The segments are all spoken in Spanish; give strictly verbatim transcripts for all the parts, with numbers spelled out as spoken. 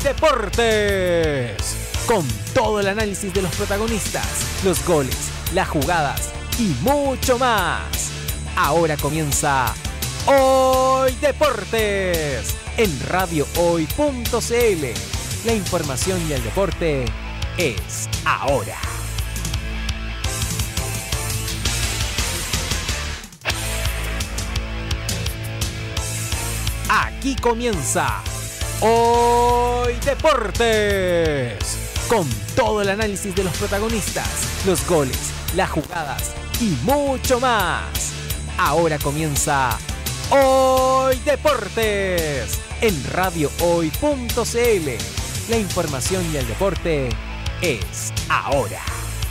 Deportes, con todo el análisis de los protagonistas, los goles, las jugadas y mucho más. Ahora comienza Hoy Deportes en radio hoy punto c l. La información y el deporte es ahora. Aquí comienza Hoy Deportes, con todo el análisis de los protagonistas, los goles, las jugadas y mucho más. Ahora comienza Hoy Deportes en radio hoy punto c l. La información y el deporte es ahora.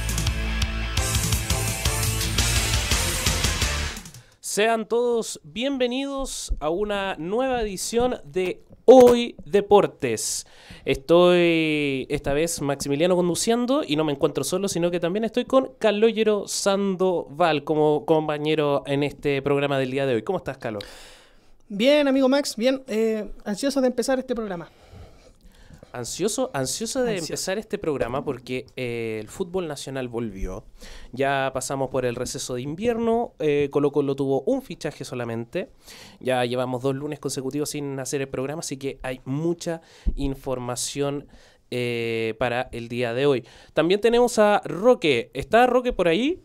Sean todos bienvenidos a una nueva edición de Hoy Deportes. Estoy esta vez Maximiliano conduciendo y no me encuentro solo, sino que también estoy con Calogero Sandoval como compañero en este programa del día de hoy. ¿Cómo estás, Calo? Bien, amigo Max, bien. Eh, ansioso de empezar este programa. Ansioso, ansioso de Ansioso. empezar este programa porque eh, el fútbol nacional volvió. Ya pasamos por el receso de invierno, eh, Colo Colo tuvo un fichaje solamente. Ya llevamos dos lunes consecutivos sin hacer el programa, así que hay mucha información eh, para el día de hoy. También tenemos a Roque. ¿Está Roque por ahí?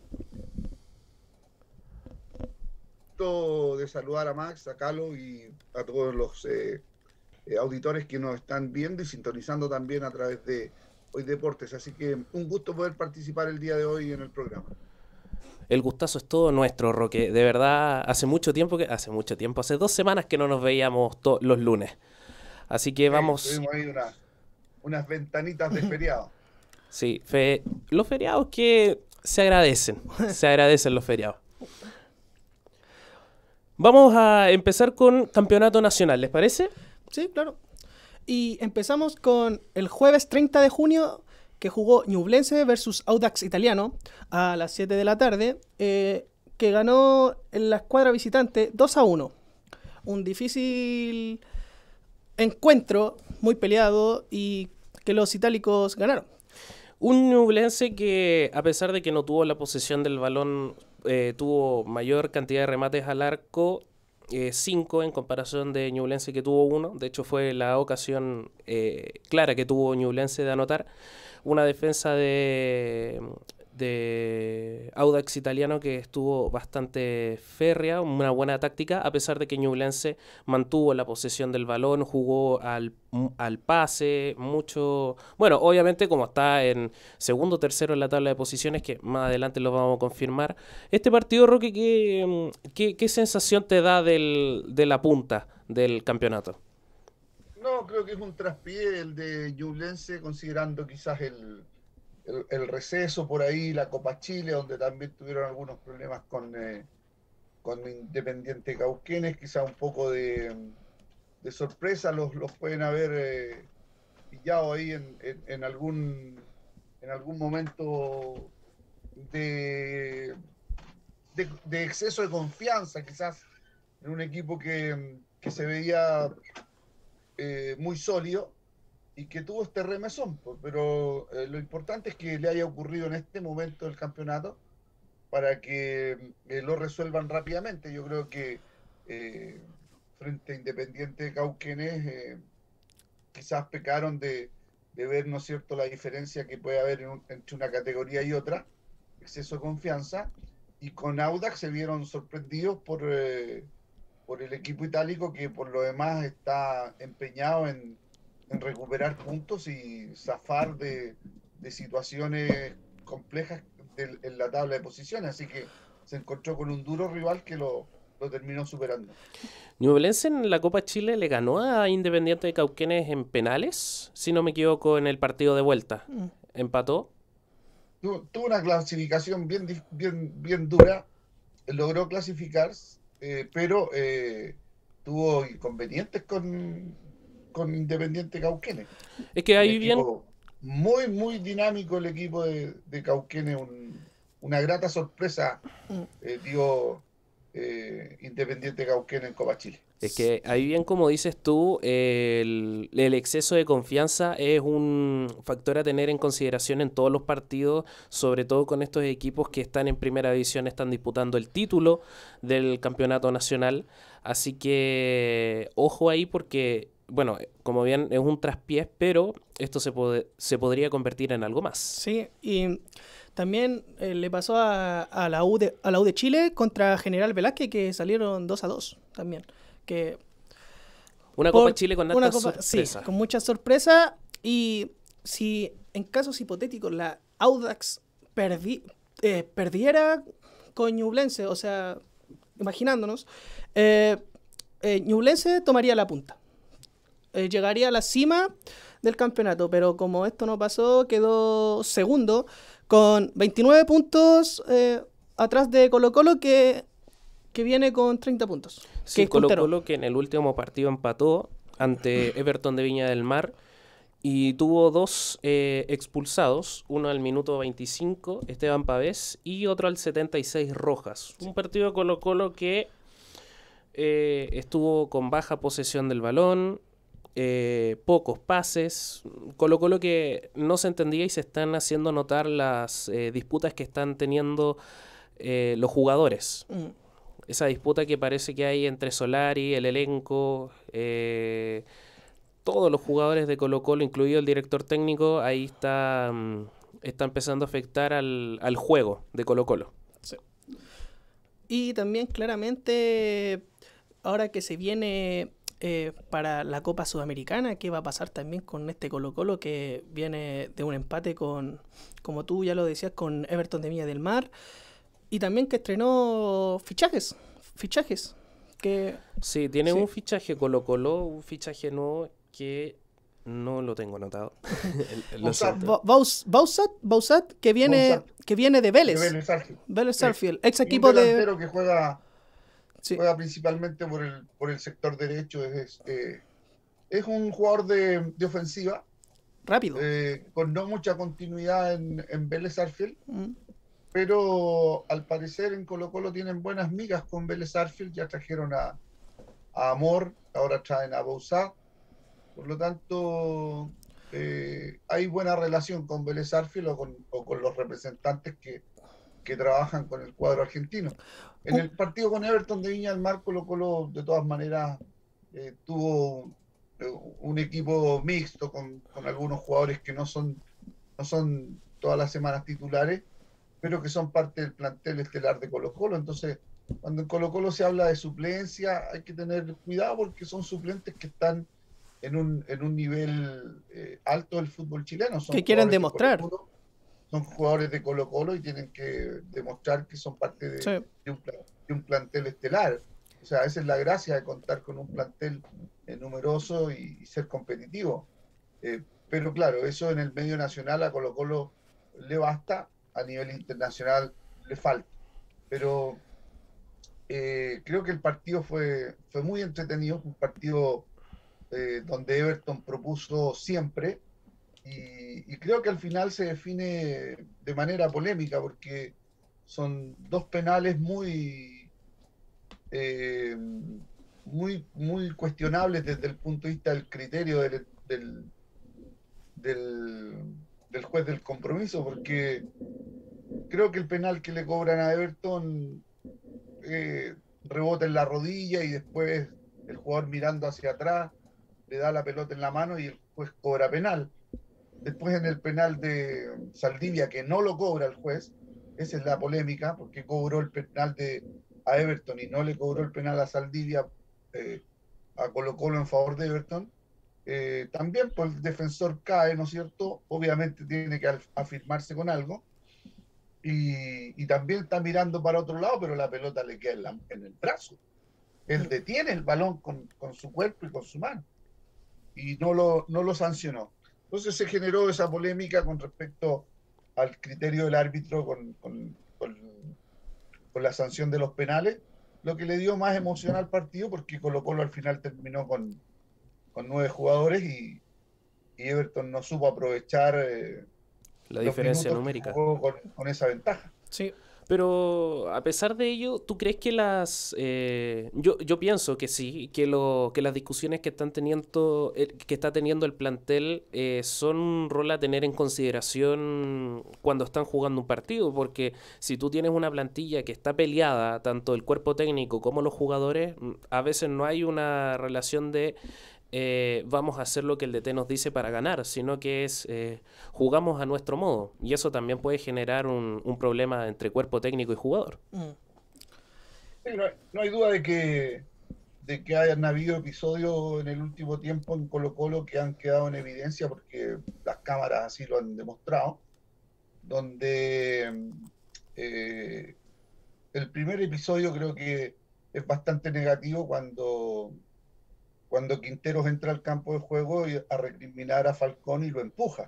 De saludar a Max, a Calo y a todos los eh, eh, auditores que nos están viendo y sintonizando también a través de Hoy Deportes. Así que un gusto poder participar el día de hoy en el programa. El gustazo es todo nuestro, Roque. De verdad, hace mucho tiempo que hace mucho tiempo, hace dos semanas que no nos veíamos to- los lunes. Así que vamos. Eh, tuvimos ahí una, unas ventanitas de feriado. Sí, fe... los feriados que se agradecen, se agradecen los feriados. Vamos a empezar con campeonato nacional, ¿les parece? Sí, claro. Y empezamos con el jueves treinta de junio, que jugó Ñublense versus Audax Italiano a las siete de la tarde, eh, que ganó en la escuadra visitante dos a uno. Un difícil encuentro, muy peleado, y que los itálicos ganaron. Un Ñublense que, a pesar de que no tuvo la posesión del balón, eh, tuvo mayor cantidad de remates al arco, cinco en comparación de Ñublense que tuvo uno. De hecho fue la ocasión eh, clara que tuvo Ñublense de anotar. Una defensa de, de Audax Italiano que estuvo bastante férrea, una buena táctica, a pesar de que Ñublense mantuvo la posesión del balón, jugó al, al pase, mucho... Bueno, obviamente como está en segundo o tercero en la tabla de posiciones, que más adelante lo vamos a confirmar. Este partido, Roque, ¿qué, qué, qué sensación te da del, de la punta del campeonato? No, creo que es un traspié el de Ñublense, considerando quizás el, el, el receso por ahí, la Copa Chile, donde también tuvieron algunos problemas con, eh, con Independiente Cauquenes, quizás un poco de, de sorpresa los, los pueden haber eh, pillado ahí en, en, en, algún, en algún momento de, de, de exceso de confianza, quizás en un equipo que, que se veía... Eh, muy sólido y que tuvo este remesón, pues, pero eh, lo importante es que le haya ocurrido en este momento del campeonato para que eh, lo resuelvan rápidamente. Yo creo que eh, frente a Independiente de Cauquenes eh, quizás pecaron de, de ver, ¿no es cierto?, la diferencia que puede haber en un, entre una categoría y otra, exceso de confianza, y con Audax se vieron sorprendidos por... Eh, por el equipo itálico, que por lo demás está empeñado en, en recuperar puntos y zafar de, de situaciones complejas de, en la tabla de posiciones, así que se encontró con un duro rival que lo, lo terminó superando. Ñublense en la Copa Chile le ganó a Independiente de Cauquenes en penales, si no me equivoco, en el partido de vuelta. Mm. Empató. Tu, tuvo una clasificación bien, bien, bien dura, logró clasificar, Eh, pero eh, tuvo inconvenientes con, con Independiente Cauquenes. Es que ahí bien... Muy, muy dinámico el equipo de, de Cauquenes, un, una grata sorpresa eh, dio eh, Independiente Cauquenes en Copa Chile. Es que ahí bien como dices tú, el, el exceso de confianza es un factor a tener en consideración en todos los partidos, sobre todo con estos equipos que están en primera división, están disputando el título del campeonato nacional. Así que ojo ahí porque, bueno, como bien es un traspiés, pero esto se, pod- se podría convertir en algo más. Sí, y también eh, le pasó a, a la U de, a la U de Chile contra General Velázquez, que salieron dos a dos también. Que Una por- Copa Chile con una alta copa- sorpresa. Sí, con mucha sorpresa. Y si en casos hipotéticos la Audax perdi- eh, perdiera con Ñublense, o sea, imaginándonos, eh, eh, Ñublense tomaría la punta. Eh, llegaría a la cima del campeonato, pero como esto no pasó, quedó segundo con veintinueve puntos eh, atrás de Colo Colo que, que viene con treinta puntos. que Sí, es Colo puntero. Colo que en el último partido empató ante Everton de Viña del Mar y tuvo dos eh, expulsados, uno al minuto veinticinco, Esteban Pavés, y otro al setenta y seis, Rojas. Un partido de Colo Colo que eh, estuvo con baja posesión del balón, eh, pocos pases. Colo Colo que no se entendía y se están haciendo notar las eh, disputas que están teniendo eh, los jugadores. Mm. Esa disputa que parece que hay entre Solari, el elenco, eh, todos los jugadores de Colo Colo, incluido el director técnico, ahí está, mm, está empezando a afectar al, al juego de Colo Colo. Y también claramente, ahora que se viene eh, para la Copa Sudamericana, ¿qué va a pasar también con este Colo Colo que viene de un empate con, como tú ya lo decías, con Everton de Viña del Mar? Y también que estrenó fichajes, fichajes, que Sí, tiene Sí. un fichaje Colo Colo, un fichaje nuevo que no lo tengo anotado. Lo Bausat. siento. Ba- Baus- Bausat, Bausat, que viene, Bausat. que viene de De Vélez, Vélez Sarsfield. Vélez Sí. Sarsfield, ex Y un equipo de... delantero que juega, Sí. juega principalmente por el, por el sector derecho. Es, eh, es un jugador de, de ofensiva, Rápido. eh, con no mucha continuidad en, en Vélez Sarsfield, Mm. pero al parecer en Colo Colo tienen buenas migas con Vélez Sarsfield. Ya trajeron a, a Amor, ahora traen a Bausat. Por lo tanto, eh, hay buena relación con Vélez Sarsfield o con, o con los representantes que, que trabajan con el cuadro argentino. En el partido con Everton de Viña del Mar, Colo Colo de todas maneras eh, tuvo eh, un equipo mixto con, con algunos jugadores que no son, no son todas las semanas titulares, pero que son parte del plantel estelar de Colo Colo. Entonces, cuando en Colo Colo se habla de suplencia, hay que tener cuidado porque son suplentes que están en un, en un nivel eh, alto del fútbol chileno. Son Que quieren jugadores de demostrar. Colo-Colo, son jugadores de Colo Colo y tienen que demostrar que son parte de, Sí. de, un, pla- de un plantel estelar. O sea, esa es la gracia de contar con un plantel eh, numeroso y, y ser competitivo. Eh, pero claro, eso en el medio nacional a Colo Colo le basta, a nivel internacional le falta. Pero eh, creo que el partido fue, fue muy entretenido, un partido eh, donde Everton propuso siempre y, y creo que al final se define de manera polémica porque son dos penales muy, eh, muy, muy cuestionables desde el punto de vista del criterio del, del, del, del juez del compromiso, porque creo que el penal que le cobran a Everton eh, rebota en la rodilla y después el jugador mirando hacia atrás le da la pelota en la mano y el juez cobra penal. Después en el penal de Saldivia, que no lo cobra el juez, esa es la polémica, porque cobró el penal de, a Everton y no le cobró el penal a Saldivia, eh, a Colo Colo en favor de Everton. Eh, también pues el defensor cae, ¿no es cierto? Obviamente tiene que afirmarse con algo. Y, y también está mirando para otro lado, pero la pelota le queda en, la, en el brazo. Él detiene el balón con, con su cuerpo y con su mano. Y no lo, no lo sancionó. Entonces se generó esa polémica con respecto al criterio del árbitro con, con, con, con la sanción de los penales, lo que le dio más emoción al partido porque Colo Colo al final terminó con, con nueve jugadores y, y Everton no supo aprovechar eh, La los diferencia minutos que numérica. jugó con, con esa ventaja. Sí. Pero a pesar de ello, ¿tú crees que las... eh, yo, yo pienso que sí, que, lo, que las discusiones que están teniendo, eh, que está teniendo el plantel eh, son un rol a tener en consideración cuando están jugando un partido, porque si tú tienes una plantilla que está peleada, tanto el cuerpo técnico como los jugadores, a veces no hay una relación de... Eh, vamos a hacer lo que el D T nos dice para ganar, sino que es eh, jugamos a nuestro modo, y eso también puede generar un, un problema entre cuerpo técnico y jugador. Mm. Sí, no, hay, no hay duda de que, de que hayan habido episodios en el último tiempo en Colo-Colo que han quedado en evidencia porque las cámaras así lo han demostrado, donde eh, el primer episodio creo que es bastante negativo cuando... cuando Quinteros entra al campo de juego y a recriminar a Falcón y lo empuja.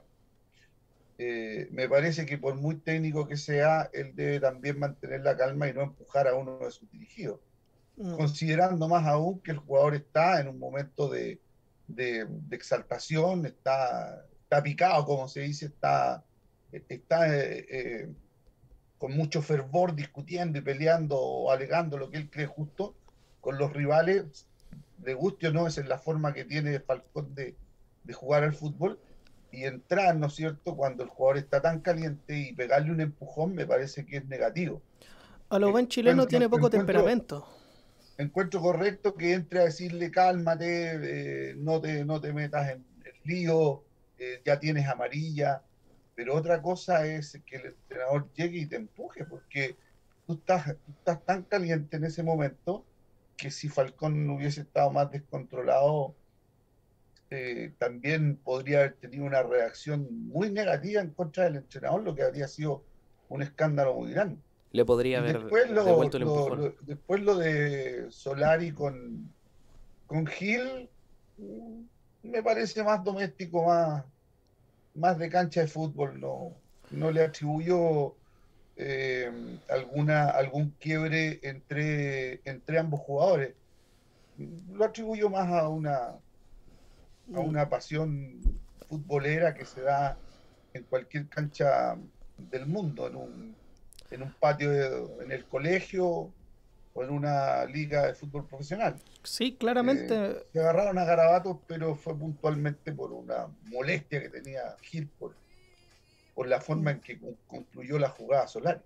Eh, me parece que por muy técnico que sea, él debe también mantener la calma y no empujar a uno de sus dirigidos. Mm. Considerando más aún que el jugador está en un momento de, de, de exaltación, está, está picado, como se dice, está, está eh, eh, con mucho fervor discutiendo y peleando o alegando lo que él cree justo con los rivales. De gusto o no, esa es la forma que tiene Falcón de, de jugar al fútbol, y entrar, ¿no es cierto?, cuando el jugador está tan caliente y pegarle un empujón me parece que es negativo. A lo buen chileno eh, tiene poco temperamento. Encuentro correcto que entre a decirle cálmate, eh, no, te, no te metas en el lío, eh, ya tienes amarilla, pero otra cosa es que el entrenador llegue y te empuje, porque tú estás, tú estás tan caliente en ese momento que si Falcón hubiese estado más descontrolado, eh, también podría haber tenido una reacción muy negativa en contra del entrenador, lo que habría sido un escándalo muy grande. Le podría haber después lo, devuelto el lo, empujón. Lo, después lo de Solari con, con Gil, me parece más doméstico, más, más de cancha de fútbol. No, no le atribuyó Eh, alguna, algún quiebre entre, entre ambos jugadores. Lo atribuyo más a una, a una pasión futbolera que se da en cualquier cancha del mundo, en un, en un patio, de, en el colegio o en una liga de fútbol profesional. Sí, claramente. Eh, se agarraron a garabatos, pero fue puntualmente por una molestia que tenía Gil por por la forma en que concluyó la jugada Solari.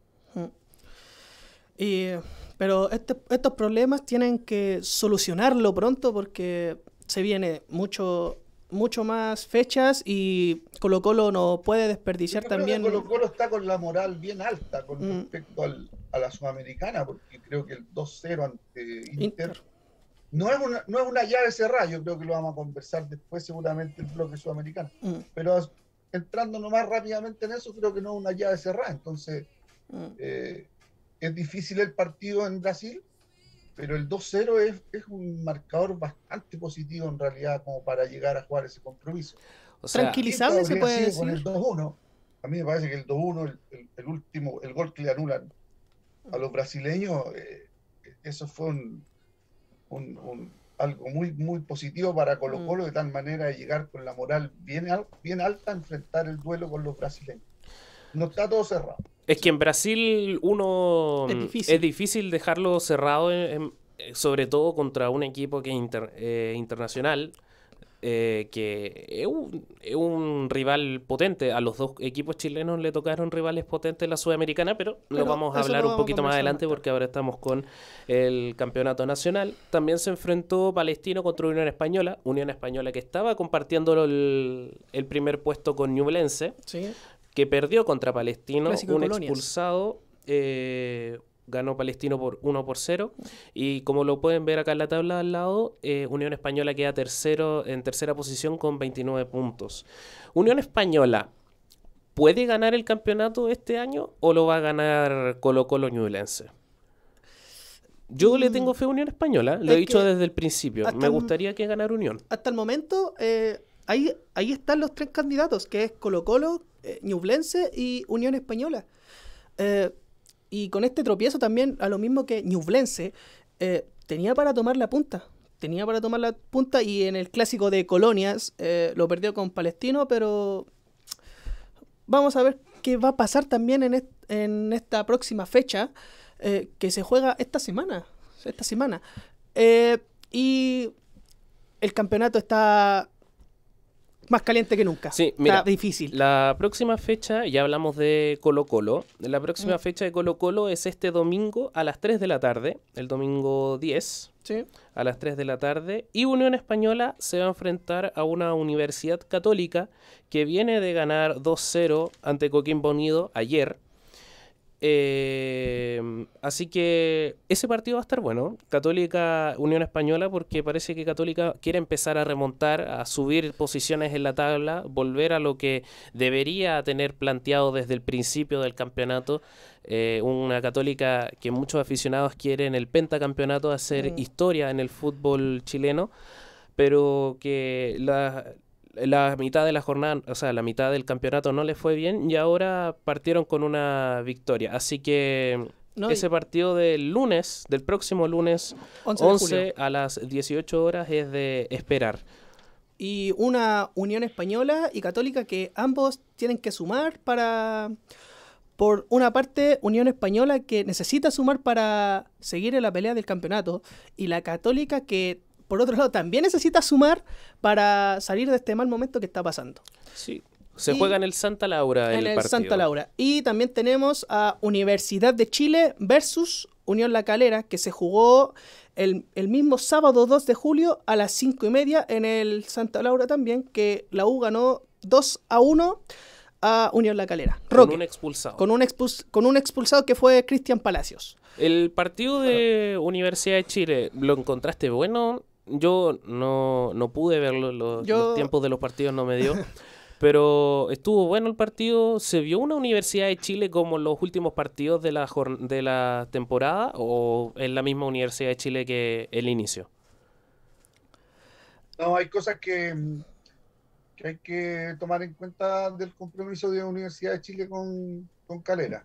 Y, pero este, estos problemas tienen que solucionarlo pronto porque se viene mucho, mucho más fechas y Colo-Colo no puede desperdiciar Yo también. Creo que Colo-Colo está con la moral bien alta con mm. respecto al, a la Sudamericana, porque creo que el dos cero ante Inter, Inter. No, es una, no es una llave cerrada, yo creo que lo vamos a conversar después seguramente el bloque sudamericano. Mm. Pero entrando nomás rápidamente en eso, creo que no es una llave cerrada. Entonces, mm. eh, es difícil el partido en Brasil, pero el dos cero es, es un marcador bastante positivo en realidad como para llegar a jugar ese compromiso. O sea, tranquilizable se puede decir. Con el dos uno, a mí me parece que el dos uno, el, el, el último, el gol que le anulan a los brasileños, eh, eso fue un, un, un algo muy, muy positivo para Colo-Colo, mm. de tal manera de llegar con la moral bien, al, bien alta a enfrentar el duelo con los brasileños. No está todo cerrado. Es que en Brasil uno es difícil, es difícil dejarlo cerrado, en, en, sobre todo contra un equipo que es inter, eh, internacional, eh, que es un, es un rival potente. A los dos equipos chilenos le tocaron rivales potentes en la Sudamericana, pero, pero lo vamos a hablar un poquito más adelante porque ahora estamos con el campeonato nacional. También se enfrentó Palestino contra Unión Española, Unión Española que estaba compartiendo el, el primer puesto con Ñublense, sí, que perdió contra Palestino, Clásico un Colonias. expulsado, eh, ganó Palestino por uno por cero, y como lo pueden ver acá en la tabla al lado, eh, Unión Española queda tercero en tercera posición con veintinueve puntos. Unión Española, ¿puede ganar el campeonato este año o lo va a ganar Colo-Colo Ñublense? Yo mm. le tengo fe a Unión Española, lo es he dicho desde el principio, me gustaría que ganara Unión. Hasta el momento, eh, ahí, ahí están los tres candidatos, que es Colo-Colo, eh, Ñublense y Unión Española. Eh, Y con este tropiezo también, a lo mismo que Ñublense, eh, tenía para tomar la punta. Tenía para tomar la punta y en el clásico de Colonias eh, lo perdió con Palestino, pero vamos a ver qué va a pasar también en, est en esta próxima fecha eh, que se juega esta semana. Esta semana. Eh, y el campeonato está más caliente que nunca. Sí, mira, está difícil. La próxima fecha, ya hablamos de Colo-Colo. La próxima Mm. fecha de Colo-Colo es este domingo a las tres de la tarde, el domingo diez. Sí. A las tres de la tarde, y Unión Española se va a enfrentar a una Universidad Católica que viene de ganar dos cero ante Coquimbo Unido ayer. Eh, así que ese partido va a estar bueno, Católica Unión Española, porque parece que Católica quiere empezar a remontar, a subir posiciones en la tabla, volver a lo que debería tener planteado desde el principio del campeonato. Eh, una Católica que muchos aficionados quieren el pentacampeonato, hacer Mm. historia en el fútbol chileno, pero que la, la mitad de la jornada, o sea, la mitad del campeonato no les fue bien y ahora partieron con una victoria. Así que No, y ese partido del lunes, del próximo lunes once de julio. once a las dieciocho horas es de esperar. Y una Unión Española y Católica que ambos tienen que sumar para... Por una parte, Unión Española que necesita sumar para seguir en la pelea del campeonato, y la Católica que, por otro lado, también necesita sumar para salir de este mal momento que está pasando. Sí. Se Y- juega en el Santa Laura en el el partido. Santa Laura. Y también tenemos a Universidad de Chile versus Unión La Calera, que se jugó el, el mismo sábado dos de julio a las cinco y media en el Santa Laura también, que la U ganó dos a uno a Unión La Calera. Con Roque, un expulsado. con un, expuls- con un expulsado que fue Cristian Palacios. El partido de Universidad de Chile, ¿lo encontraste bueno? Yo no, no pude verlo, lo- Yo- los tiempos de los partidos no me dio. Pero estuvo bueno el partido. ¿Se vio una Universidad de Chile como en los últimos partidos de la, jorn- de la temporada? ¿O es la misma Universidad de Chile que el inicio? No, hay cosas que, que hay que tomar en cuenta del compromiso de Universidad de Chile con, con Calera.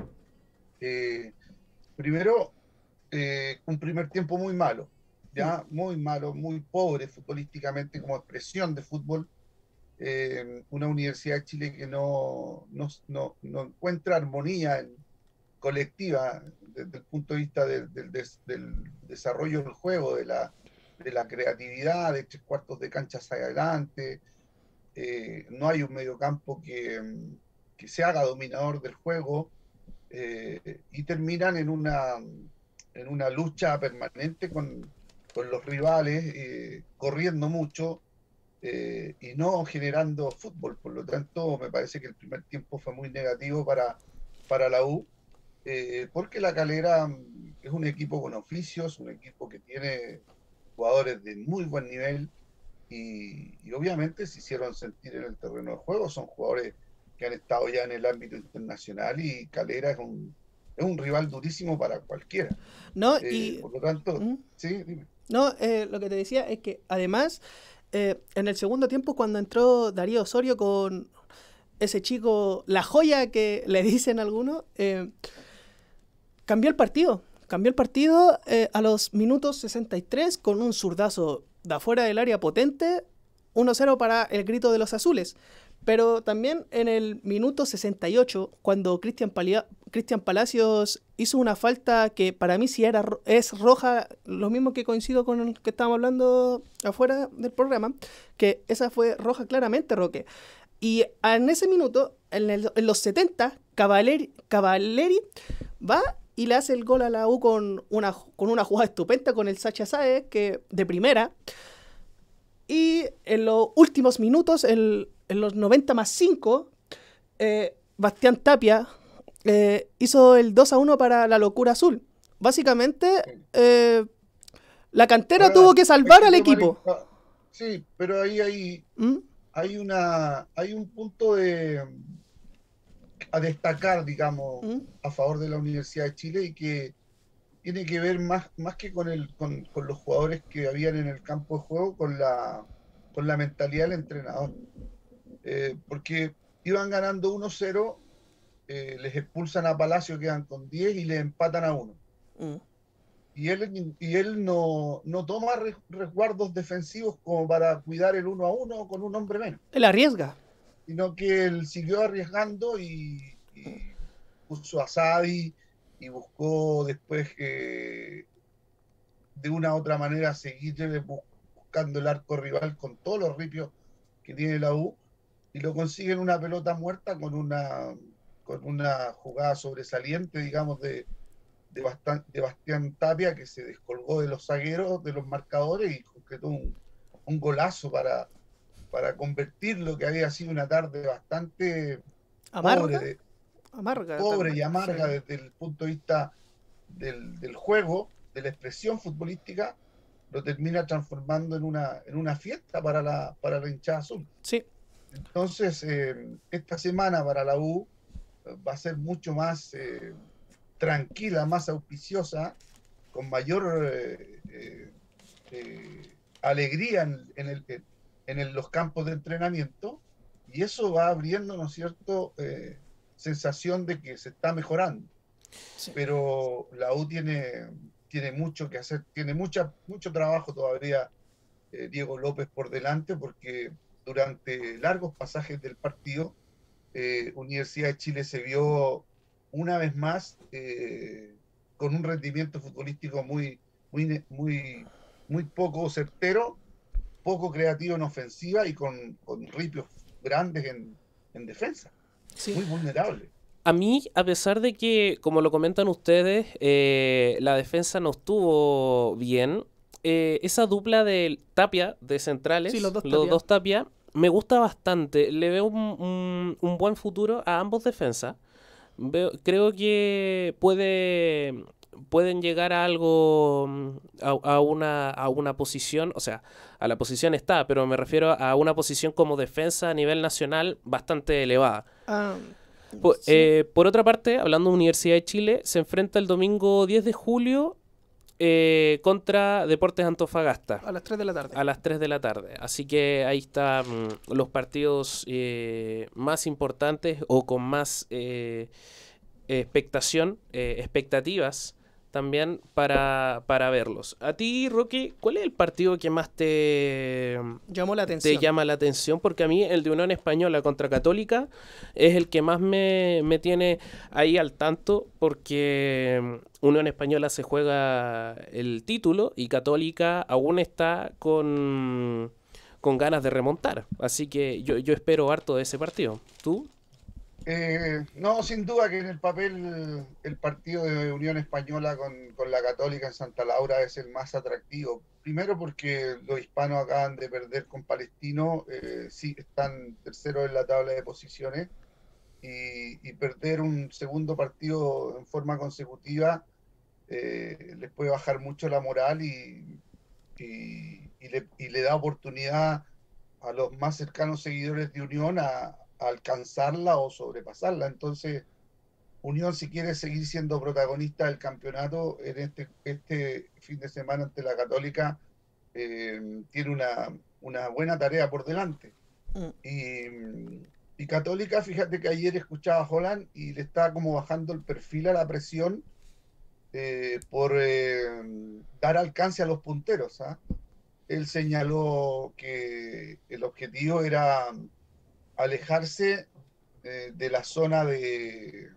Eh, primero, eh, un primer tiempo muy malo, ya muy malo, muy pobre futbolísticamente como expresión de fútbol. Eh, una Universidad de Chile que no, no, no, no encuentra armonía en- colectiva desde el punto de vista del, del des- del desarrollo del juego, de la, de la creatividad, de tres cuartos de cancha hacia adelante. Eh, no hay un mediocampo que, que se haga dominador del juego, eh, y terminan en una, en una lucha permanente con, con los rivales, eh, corriendo mucho, eh, y no generando fútbol. Por lo tanto, me parece que el primer tiempo fue muy negativo para, para la U, eh, porque la Calera mm, es un equipo con oficios, un equipo que tiene jugadores de muy buen nivel, y, y obviamente se hicieron sentir en el terreno de juego. Son jugadores que han estado ya en el ámbito internacional, y Calera es un, es un rival durísimo para cualquiera. ¿No? Eh, y por lo tanto, ¿Mm? sí, dime. No, eh, lo que te decía es que además, eh, en el segundo tiempo, cuando entró Darío Osorio con ese chico, la joya que le dicen algunos, eh, cambió el partido. Cambió el partido eh, a los minutos sesenta y tres con un zurdazo de afuera del área potente, uno cero para el grito de los azules. Pero también en el minuto sesenta y ocho, cuando Cristian Palia- Cristian Palacios hizo una falta que para mí sí era, ro- es roja, lo mismo que coincido con el que estábamos hablando afuera del programa, que esa fue roja claramente, Roque. Y en ese minuto, en, el- en los setenta, Cavaleri, Cavaleri va y le hace el gol a la U con una, con una jugada estupenda con el Sacha Saez, que de primera. Y en los últimos minutos, el- en los noventa más cinco, eh, Bastián Tapia eh, hizo el dos a uno para la locura azul. Básicamente, eh, la cantera Ahora, tuvo que salvar hay al que tomar equipo. en- ah, Sí, pero ahí hay, ¿Mm? hay, una, hay un punto de, a destacar, digamos, ¿Mm? a favor de la Universidad de Chile, y que tiene que ver más, más que con, el, con, con los jugadores que habían en el campo de juego, con la, con la mentalidad del entrenador. Eh, porque iban ganando uno cero, eh, les expulsan a Palacio, quedan con diez y les empatan a uno. ¿Mm? Y él, y él no, no toma re- resguardos defensivos como para cuidar el uno a uno con un hombre menos. Él arriesga. sino que él siguió arriesgando y, y puso a Sadi y buscó después eh, de una u otra manera seguir buscando el arco rival con todos los ripios que tiene la U, y lo consigue en una pelota muerta con una, con una jugada sobresaliente, digamos, de, de, Bastán, de Bastián Tapia, que se descolgó de los zagueros, de los marcadores, y concretó un, un golazo para, para convertir lo que había sido una tarde bastante ¿Amarga? pobre, de, amarga pobre también, y amarga sí. desde el punto de vista del, del juego, de la expresión futbolística, lo termina transformando en una, en una fiesta para la, para la hinchada azul. Sí. Entonces, eh, esta semana para la U eh, va a ser mucho más eh, tranquila, más auspiciosa, con mayor eh, eh, eh, alegría en, en, el, en el, los campos de entrenamiento, y eso va abriendo, ¿no es cierto?, eh, sensación de que se está mejorando. Sí. Pero la U tiene, tiene mucho que hacer, tiene mucha, mucho trabajo todavía, eh, Diego López, por delante, porque durante largos pasajes del partido, eh, Universidad de Chile se vio una vez más eh, con un rendimiento futbolístico muy, muy, muy, muy poco certero, poco creativo en ofensiva y con, con ripios grandes en, en defensa. Sí. Muy vulnerable. A mí, a pesar de que, como lo comentan ustedes, eh, la defensa no estuvo bien, eh, esa dupla de Tapia, de centrales, sí, los dos los Tapia. dos Tapia, me gusta bastante. Le veo un, un, un buen futuro a ambos defensas. Veo, creo que puede, pueden llegar a algo, a, a, una, a una posición, o sea, a la posición está, pero me refiero a una posición como defensa a nivel nacional bastante elevada. Ah. Por, Sí. eh, por otra parte, hablando de Universidad de Chile, se enfrenta el domingo diez de julio eh, contra Deportes Antofagasta. A las tres de la tarde. A las tres de la tarde. Así que ahí están mm, los partidos eh, más importantes o con más eh, expectación, eh, expectativas también para, para verlos. A ti, Roque, ¿cuál es el partido que más te, Llamó la atención. te llama la atención? Porque a mí el de Unión Española contra Católica es el que más me, me tiene ahí al tanto, porque Unión Española se juega el título y Católica aún está con, con ganas de remontar. Así que yo, yo espero harto de ese partido. ¿Tú? Eh, no, sin duda que en el papel el partido de Unión Española con, con la Católica en Santa Laura es el más atractivo. Primero porque los hispanos acaban de perder con Palestino, eh, sí están terceros en la tabla de posiciones, y, y perder un segundo partido en forma consecutiva eh, les puede bajar mucho la moral y, y, y, le, y le da oportunidad a los más cercanos seguidores de Unión a alcanzarla o sobrepasarla. Entonces, Unión, si quiere seguir siendo protagonista del campeonato en este, este fin de semana ante la Católica, eh, tiene una, una buena tarea por delante. Mm. Y, y Católica, fíjate que ayer escuchaba a Holland y le estaba como bajando el perfil a la presión eh, por eh, dar alcance a los punteros. ¿eh? Él señaló que el objetivo era alejarse eh, de la zona de,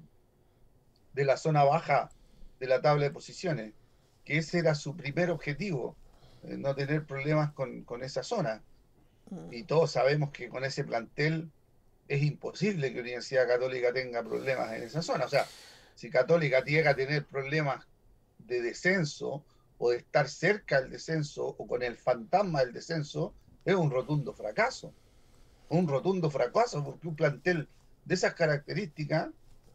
de la zona baja de la tabla de posiciones, que ese era su primer objetivo, eh, no tener problemas con, con esa zona. Y todos sabemos que con ese plantel es imposible que Universidad Católica tenga problemas en esa zona. O sea, si Católica llega a tener problemas de descenso o de estar cerca del descenso o con el fantasma del descenso, es un rotundo fracaso. Un rotundo fracaso, porque un plantel de esas características,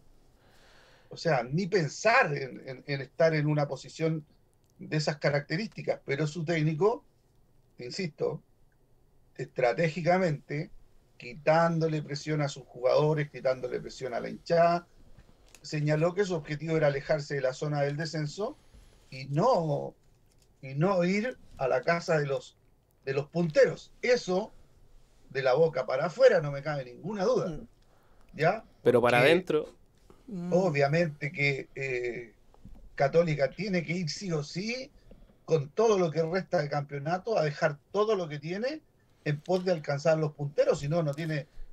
o sea, ni pensar en, en, en estar en una posición de esas características, pero su técnico, insisto, estratégicamente, quitándole presión a sus jugadores, quitándole presión a la hinchada, señaló que su objetivo era alejarse de la zona del descenso y no, y no ir a la casa de los, de los punteros. Eso, de la boca para afuera, no me cabe ninguna duda. ¿Ya? Pero para Porque, adentro... obviamente que eh, Católica tiene que ir sí o sí con todo lo que resta del campeonato a dejar todo lo que tiene en pos de alcanzar los punteros, si no, no tiene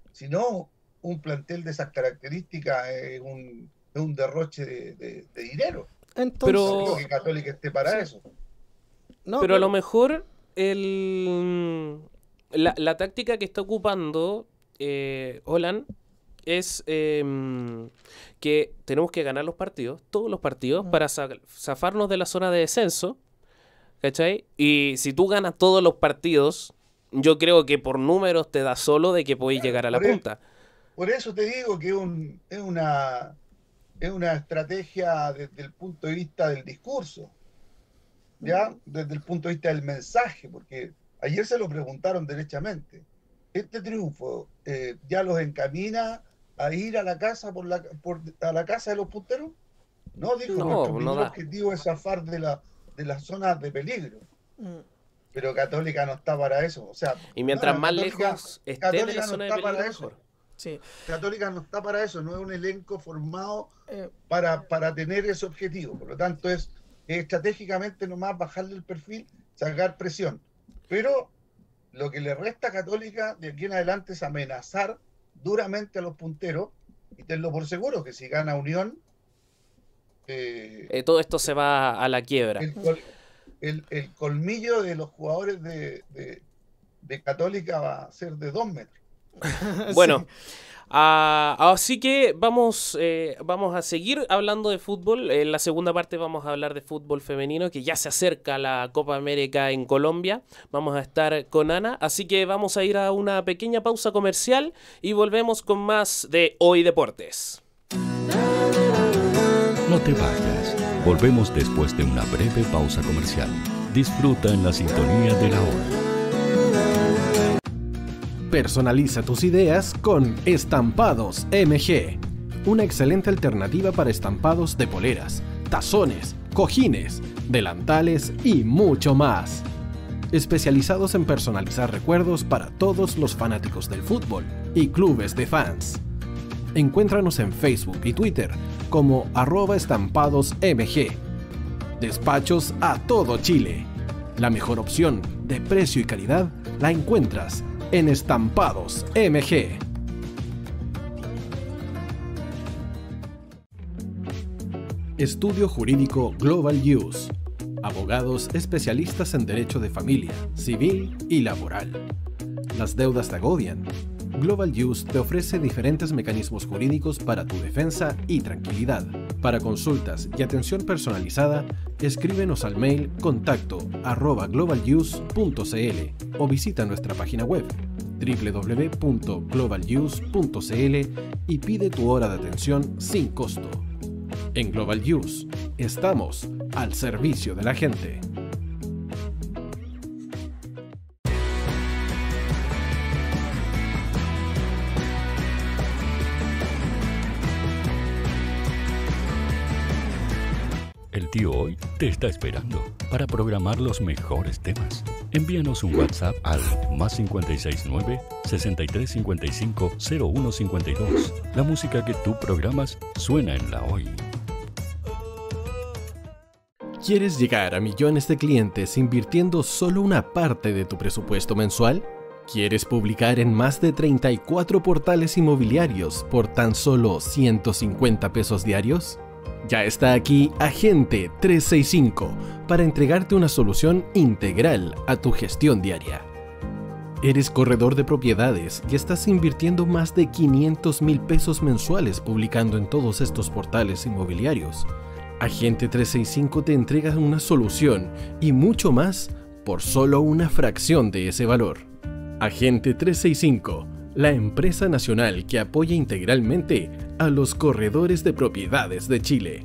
Si no, un plantel de esas características es un, es un derroche de, de, de dinero. Entonces, Pero- No creo que Católica esté para Sí. eso. no, Pero a claro. lo mejor el, la, la táctica que está ocupando eh, Holland es eh, que tenemos que ganar los partidos, todos los partidos, para za- zafarnos de la zona de descenso, ¿cachai? Y si tú ganas todos los partidos, yo creo que por números te da solo de que podéis llegar a la por el- punta. Por eso te digo que es, un, es, una, es una estrategia desde el punto de vista del discurso, ¿ya? Desde el punto de vista del mensaje, porque ayer se lo preguntaron derechamente. ¿Este triunfo eh, ya los encamina a ir a la casa por la, por, a la casa de los punteros? No, dijo, No, nuestro no primer da. objetivo es zafar de, la, de las zonas de peligro. Mm. Pero Católica no está para eso. O sea, Y mientras no, más Católica- lejos esté de Católica la no zona de está para peligro, eso. mejor. Sí. Católica no está para eso, no es un elenco formado Eh, para, para tener ese objetivo. Por lo tanto, es, es estratégicamente nomás bajarle el perfil, sacar presión. Pero lo que le resta a Católica de aquí en adelante es amenazar duramente a los punteros y tenlo por seguro que si gana Unión, eh, Eh, todo esto se va a la quiebra. el, col- el- el colmillo de los jugadores de, de- de Católica va a ser de dos metros. Bueno, ah, así que vamos, eh, vamos a seguir hablando de fútbol. En la segunda parte vamos a hablar de fútbol femenino, que ya se acerca la Copa América en Colombia. Vamos a estar con Ana, así que vamos a ir a una pequeña pausa comercial y volvemos con más de Hoy Deportes. No te vayas. Volvemos después de una breve pausa comercial. Disfruta en la sintonía de la hora. Personaliza tus ideas con Estampados M G, una excelente alternativa para estampados de poleras, tazones, cojines, delantales y mucho más. Especializados en personalizar recuerdos para todos los fanáticos del fútbol y clubes de fans. Encuéntranos en Facebook y Twitter como arroba estampadosmg. Despachos a todo Chile. La mejor opción de precio y calidad la encuentras en Estampados M G. Estudio Jurídico Global Use. Abogados especialistas en derecho de familia, civil y laboral. Las deudas te agobian. Global Use te ofrece diferentes mecanismos jurídicos para tu defensa y tranquilidad. Para consultas y atención personalizada, escríbenos al mail contacto arroba globaluse punto cl o visita nuestra página web doble u doble u doble u punto global use punto cl y pide tu hora de atención sin costo. En Global Use, estamos al servicio de la gente. El tío hoy te está esperando para programar los mejores temas. Envíanos un WhatsApp al más cinco seis nueve, sesenta y tres cincuenta y cinco, cero uno cincuenta y dos. La música que tú programas suena en la hoy. ¿Quieres llegar a millones de clientes invirtiendo solo una parte de tu presupuesto mensual? ¿Quieres publicar en más de treinta y cuatro portales inmobiliarios por tan solo ciento cincuenta pesos diarios? Ya está aquí Agente trescientos sesenta y cinco para entregarte una solución integral a tu gestión diaria. ¿Eres corredor de propiedades y estás invirtiendo más de quinientos mil pesos mensuales publicando en todos estos portales inmobiliarios? Agente trescientos sesenta y cinco te entrega una solución y mucho más por solo una fracción de ese valor. Agente trescientos sesenta y cinco, la empresa nacional que apoya integralmente a los corredores de propiedades de Chile.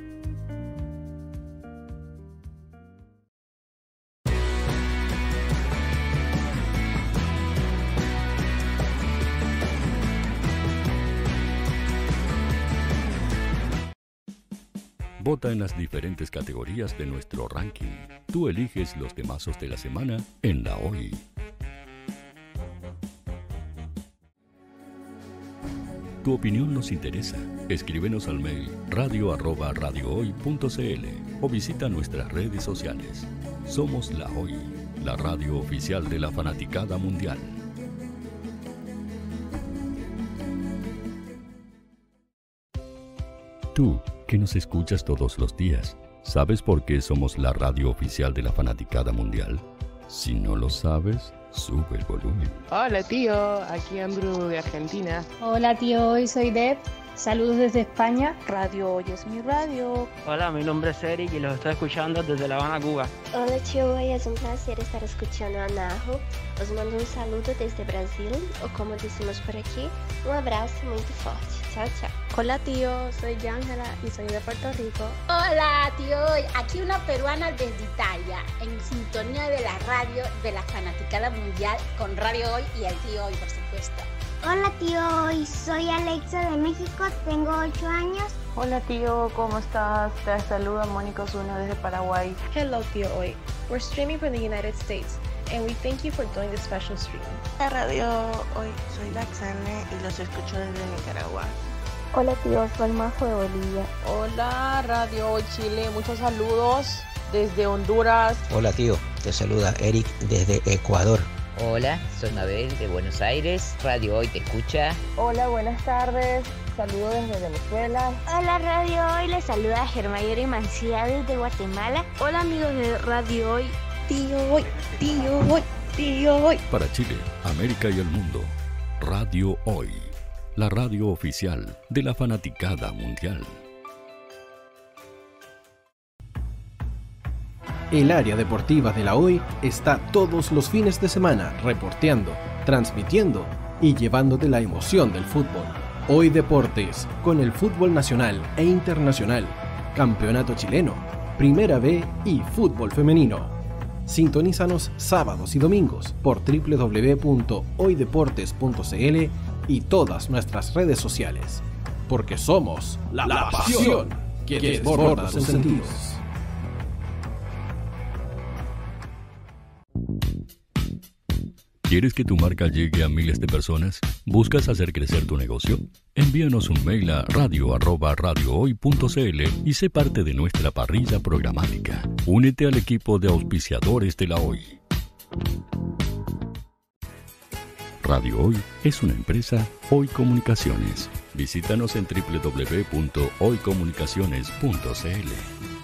Vota en las diferentes categorías de nuestro ranking. Tú eliges los temazos de la semana en la hoy. Tu opinión nos interesa. Escríbenos al mail radio arroba radiohoy punto cl o visita nuestras redes sociales. Somos La Hoy, la radio oficial de la fanaticada mundial. Tú, que nos escuchas todos los días, ¿sabes por qué somos la radio oficial de la fanaticada mundial? Si no lo sabes, sube el volumen. Hola tío, aquí Andrew de Argentina. Hola tío, hoy soy Deb. Saludos desde España. Radio Hoy es mi radio. Hola, mi nombre es Eric y los estoy escuchando desde La Habana, Cuba. Hola tío, hoy es un placer estar escuchando a Najo. Os mando un saludo desde Brasil, o como decimos por aquí, un abrazo muy fuerte. Chao, chao. Hola tío, soy Ángela y soy de Puerto Rico. Hola tío, aquí una peruana desde Italia, en sintonía de la radio de la fanaticada mundial con Radio Hoy y el tío Hoy, por supuesto. Hola tío Hoy, soy Alexa de México, tengo ocho años. Hola tío, ¿cómo estás? Te saluda Mónica Osuna desde Paraguay. Hello tío Hoy, we're streaming from the United States and we thank you for doing this special stream. La Radio Hoy, soy Laxane y los escucho desde Nicaragua. Hola tío, soy Majo de Bolivia. Hola Radio Hoy Chile, muchos saludos desde Honduras. Hola tío, te saluda Eric desde Ecuador. Hola, soy Mabel de Buenos Aires, Radio Hoy te escucha. Hola, buenas tardes, saludos desde Venezuela. Hola Radio Hoy, les saluda Germayori Mancía desde Guatemala. Hola amigos de Radio Hoy, tío Hoy, tío Hoy, tío Hoy. Para Chile, América y el mundo, Radio Hoy, la radio oficial de la fanaticada mundial. El área deportiva de la Hoy está todos los fines de semana reporteando, transmitiendo y llevándote la emoción del fútbol. Hoy Deportes, con el fútbol nacional e internacional, campeonato chileno, Primera B y fútbol femenino. Sintonízanos sábados y domingos por doble u doble u doble u punto hoy deportes punto c l y todas nuestras redes sociales. Porque somos la, la pasión que desborda sus sentidos. ¿Quieres que tu marca llegue a miles de personas? ¿Buscas hacer crecer tu negocio? Envíanos un mail a radio arroba radio hoy punto c l y sé parte de nuestra parrilla programática. Únete al equipo de auspiciadores de la Hoy. Radio Hoy es una empresa Hoy Comunicaciones. Visítanos en doble u doble u doble u punto hoy comunicaciones punto c l.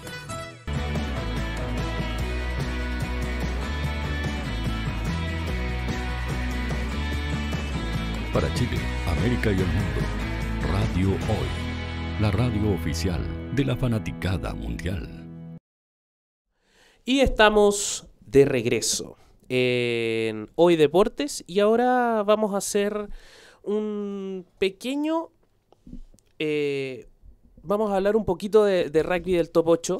Para Chile, América y el mundo, Radio Hoy, la radio oficial de la fanaticada mundial. Y estamos de regreso en Hoy Deportes y ahora vamos a hacer un pequeño... Eh, vamos a hablar un poquito de, de rugby del top ocho.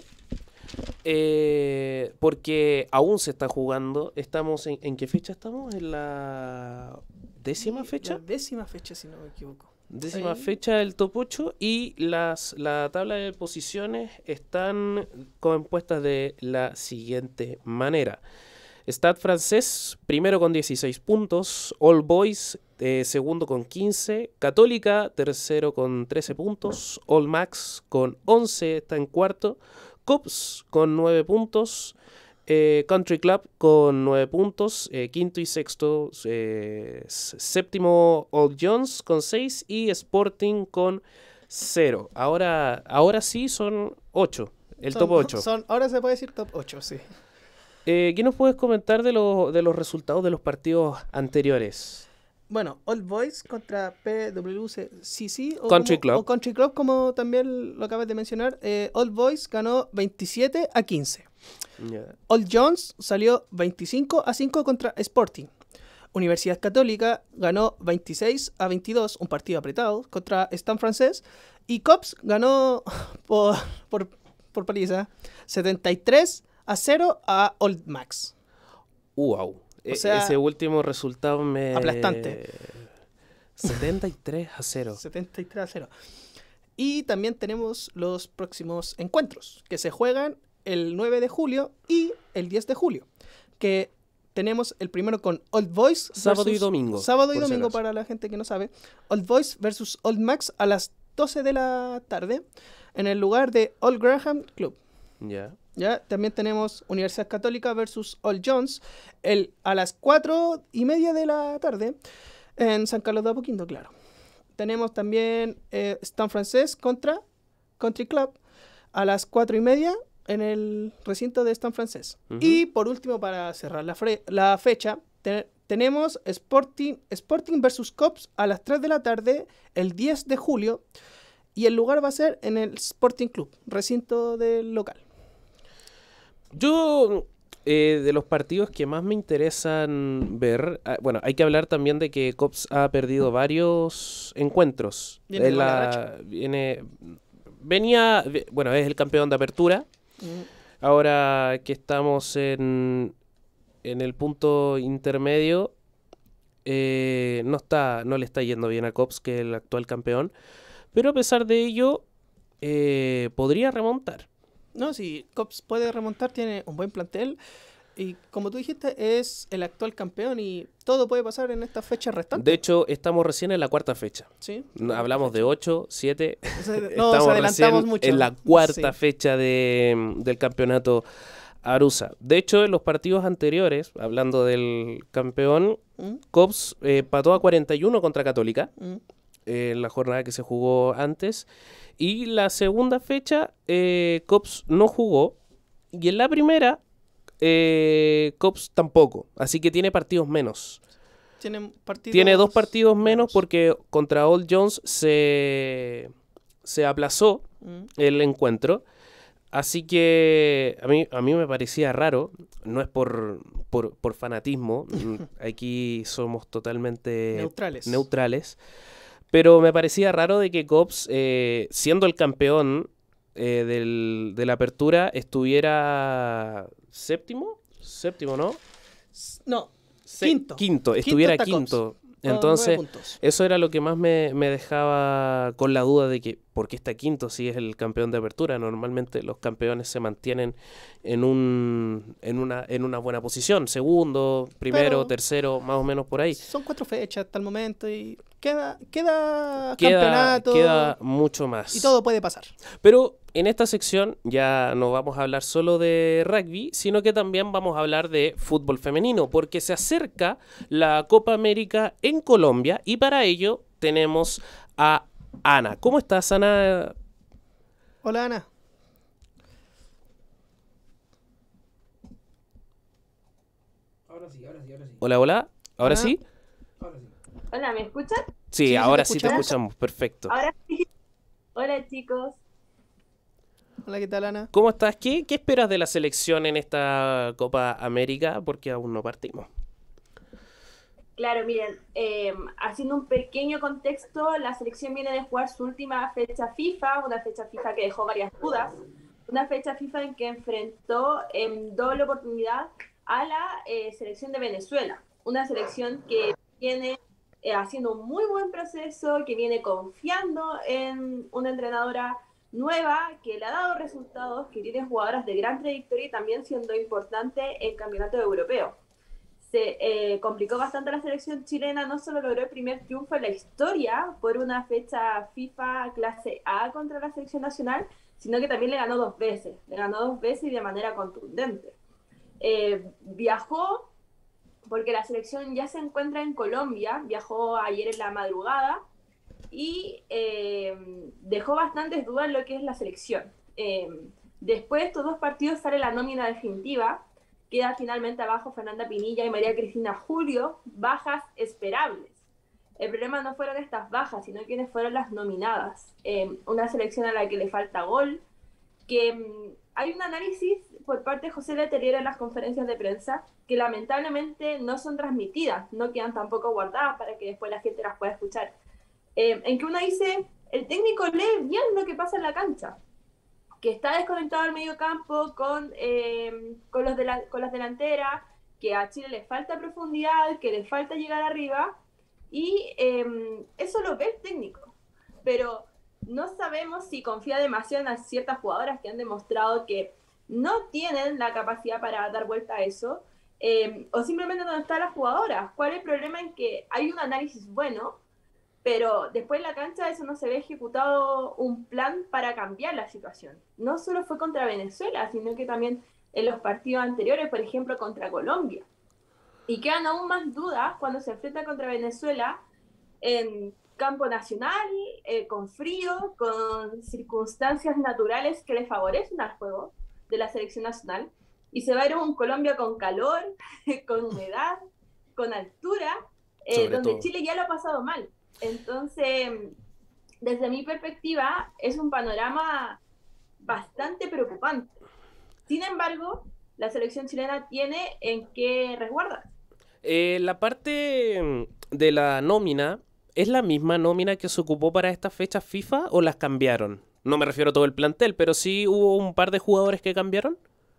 Eh, porque aún se está jugando. Estamos en, ¿en qué fecha estamos? En la décima fecha. La décima fecha, si no me equivoco. Décima Ahí. fecha del top ocho y las la tabla de posiciones están compuestas de la siguiente manera. Stade Francés, primero con dieciséis puntos. All Boys, eh, segundo con quince. Católica, tercero con trece puntos. All Max con once, está en cuarto. Cops con nueve puntos, eh, Country Club con nueve puntos, eh, quinto y sexto, eh, séptimo Old Jones con seis y Sporting con cero. Ahora, ahora sí son ocho, el son, top ocho. Son, ahora se puede decir top ocho, sí. Eh, ¿Qué nos puedes comentar de, lo, de los resultados de los partidos anteriores? Bueno, Old Boys contra P W C C o Country como, Club. O Country Club, como también lo acabas de mencionar. Eh, Old Boys ganó veintisiete a quince. Yeah. Old Jones salió veinticinco a cinco contra Sporting. Universidad Católica ganó veintiséis a veintidós, un partido apretado, contra Stade Francés. Y Cops ganó por, por, por paliza setenta y tres a cero a Old Max. Wow. O sea, ese último resultado me... aplastante. setenta y tres a cero. setenta y tres a cero. Y también tenemos los próximos encuentros, que se juegan el nueve de julio y el diez de julio. Que tenemos el primero con Old Boys. Sábado y domingo. Sábado y domingo para la gente que no sabe. Old Boys versus Old Max a las doce de la tarde en el lugar de Old Graham Club. Ya. Yeah. Ya, también tenemos Universidad Católica versus Old Jones el, a las cuatro y media de la tarde en San Carlos de Apoquindo, claro. Tenemos también eh, Stade Francés contra Country Club a las cuatro y media en el recinto de Stade Francés. Uh-huh. Y por último, para cerrar la, fre- la fecha, te- tenemos Sporting, Sporting versus Cops a las tres de la tarde el diez de julio y el lugar va a ser en el Sporting Club, recinto del local. Yo, eh, de los partidos que más me interesan ver, ah, bueno, hay que hablar también de que Cops ha perdido varios encuentros. Viene en la, viene, venía, bueno, es el campeón de apertura. Mm. Ahora que estamos en, en el punto intermedio, eh, no está, no le está yendo bien a Cops, que es el actual campeón. Pero a pesar de ello, eh, podría remontar. No, si Cops puede remontar, tiene un buen plantel. Y como tú dijiste, es el actual campeón y todo puede pasar en esta fecha restante. De hecho, estamos recién en la cuarta fecha. Sí. Hablamos de ocho, siete. No, estamos adelantamos mucho. En la cuarta sí. fecha de, del campeonato Arusa. De hecho, en los partidos anteriores, hablando del campeón, ¿Mm? Cops eh, pató a cuarenta y uno contra Católica. ¿Mm? Eh, en la jornada que se jugó antes. Y la segunda fecha, eh, Cops no jugó. Y en la primera, eh, Cops tampoco. Así que tiene partidos menos. Tiene, partidos tiene dos partidos menos, menos porque contra Old Jones se, se aplazó mm. el encuentro. Así que a mí, a mí me parecía raro. No es por, por, por fanatismo. Aquí somos totalmente neutrales. neutrales. Pero me parecía raro de que Cops, eh, siendo el campeón eh, del, de la apertura, estuviera séptimo. Séptimo, ¿no? No, Se- quinto. Quinto, estuviera Quinto quinto. Cops, Entonces, eso era lo que más me, me dejaba con la duda de que, ¿por qué está quinto si es el campeón de apertura? Normalmente los campeones se mantienen en un en una en una buena posición. Segundo, primero, Pero tercero, más o menos por ahí. Son cuatro fechas hasta el momento y queda, queda, Queda, campeonato. queda mucho más. Y todo puede pasar. Pero en esta sección ya no vamos a hablar solo de rugby, sino que también vamos a hablar de fútbol femenino, porque se acerca la Copa América en Colombia y para ello tenemos a Ana. ¿Cómo estás, Ana? Hola, Ana. Ahora sí, ahora sí, ahora sí. Hola, hola. ¿Ahora Ana. sí? Ahora sí. Hola, ¿me escuchan? Sí, Sí, ahora sí sí te te escuchamos. escuchamos. Perfecto. Ahora sí. Hola, chicos. Hola, ¿qué tal, Ana? ¿Cómo estás? ¿Qué, qué esperas de la selección en esta Copa América? Porque aún no partimos. Claro, miren, eh, haciendo un pequeño contexto, la selección viene de jugar su última fecha FIFA, una fecha FIFA que dejó varias dudas, una fecha FIFA en que enfrentó en doble oportunidad a la eh, selección de Venezuela, una selección que viene eh, haciendo un muy buen proceso, que viene confiando en una entrenadora nueva, que le ha dado resultados, que tiene jugadoras de gran trayectoria y también siendo importante en campeonato europeo. Se eh, complicó bastante la selección chilena, no solo logró el primer triunfo en la historia por una fecha FIFA clase A contra la selección nacional, sino que también le ganó dos veces, le ganó dos veces y de manera contundente. Eh, viajó, porque la selección ya se encuentra en Colombia, viajó ayer en la madrugada y eh, dejó bastantes dudas en lo que es la selección. Eh, después de estos dos partidos sale la nómina definitiva. Queda finalmente abajo Fernanda Pinilla y María Cristina Julio, bajas esperables. El problema no fueron estas bajas, sino quienes fueron las nominadas. Eh, una selección a la que le falta gol, que um, hay un análisis por parte de José Letelier en las conferencias de prensa que lamentablemente no son transmitidas, no quedan tampoco guardadas para que después la gente las pueda escuchar. Eh, en que uno dice, el técnico lee bien lo que pasa en la cancha, que está desconectado al medio campo con, eh, con, los de la, con las delanteras, que a Chile le falta profundidad, que le falta llegar arriba, y eh, eso lo ve el técnico. Pero no sabemos si confía demasiado en ciertas jugadoras que han demostrado que no tienen la capacidad para dar vuelta a eso, eh, o simplemente no están las jugadoras. ¿Cuál es el problema? En que hay un análisis bueno, pero después en la cancha eso no se ve ejecutado un plan para cambiar la situación. No solo fue contra Venezuela, sino que también en los partidos anteriores, por ejemplo, contra Colombia. Y quedan aún más dudas cuando se enfrenta contra Venezuela en campo nacional, eh, con frío, con circunstancias naturales que le favorecen al juego de la selección nacional, y se va a ir a un Colombia con calor, con humedad, con altura, eh, donde todo. Chile ya lo ha pasado mal. Entonces, desde mi perspectiva, es un panorama bastante preocupante. Sin embargo, la selección chilena tiene en qué resguardar. Eh, la parte de la nómina, ¿es la misma nómina que se ocupó para estas fechas FIFA o las cambiaron? No me refiero a todo el plantel, pero sí hubo un par de jugadores que cambiaron.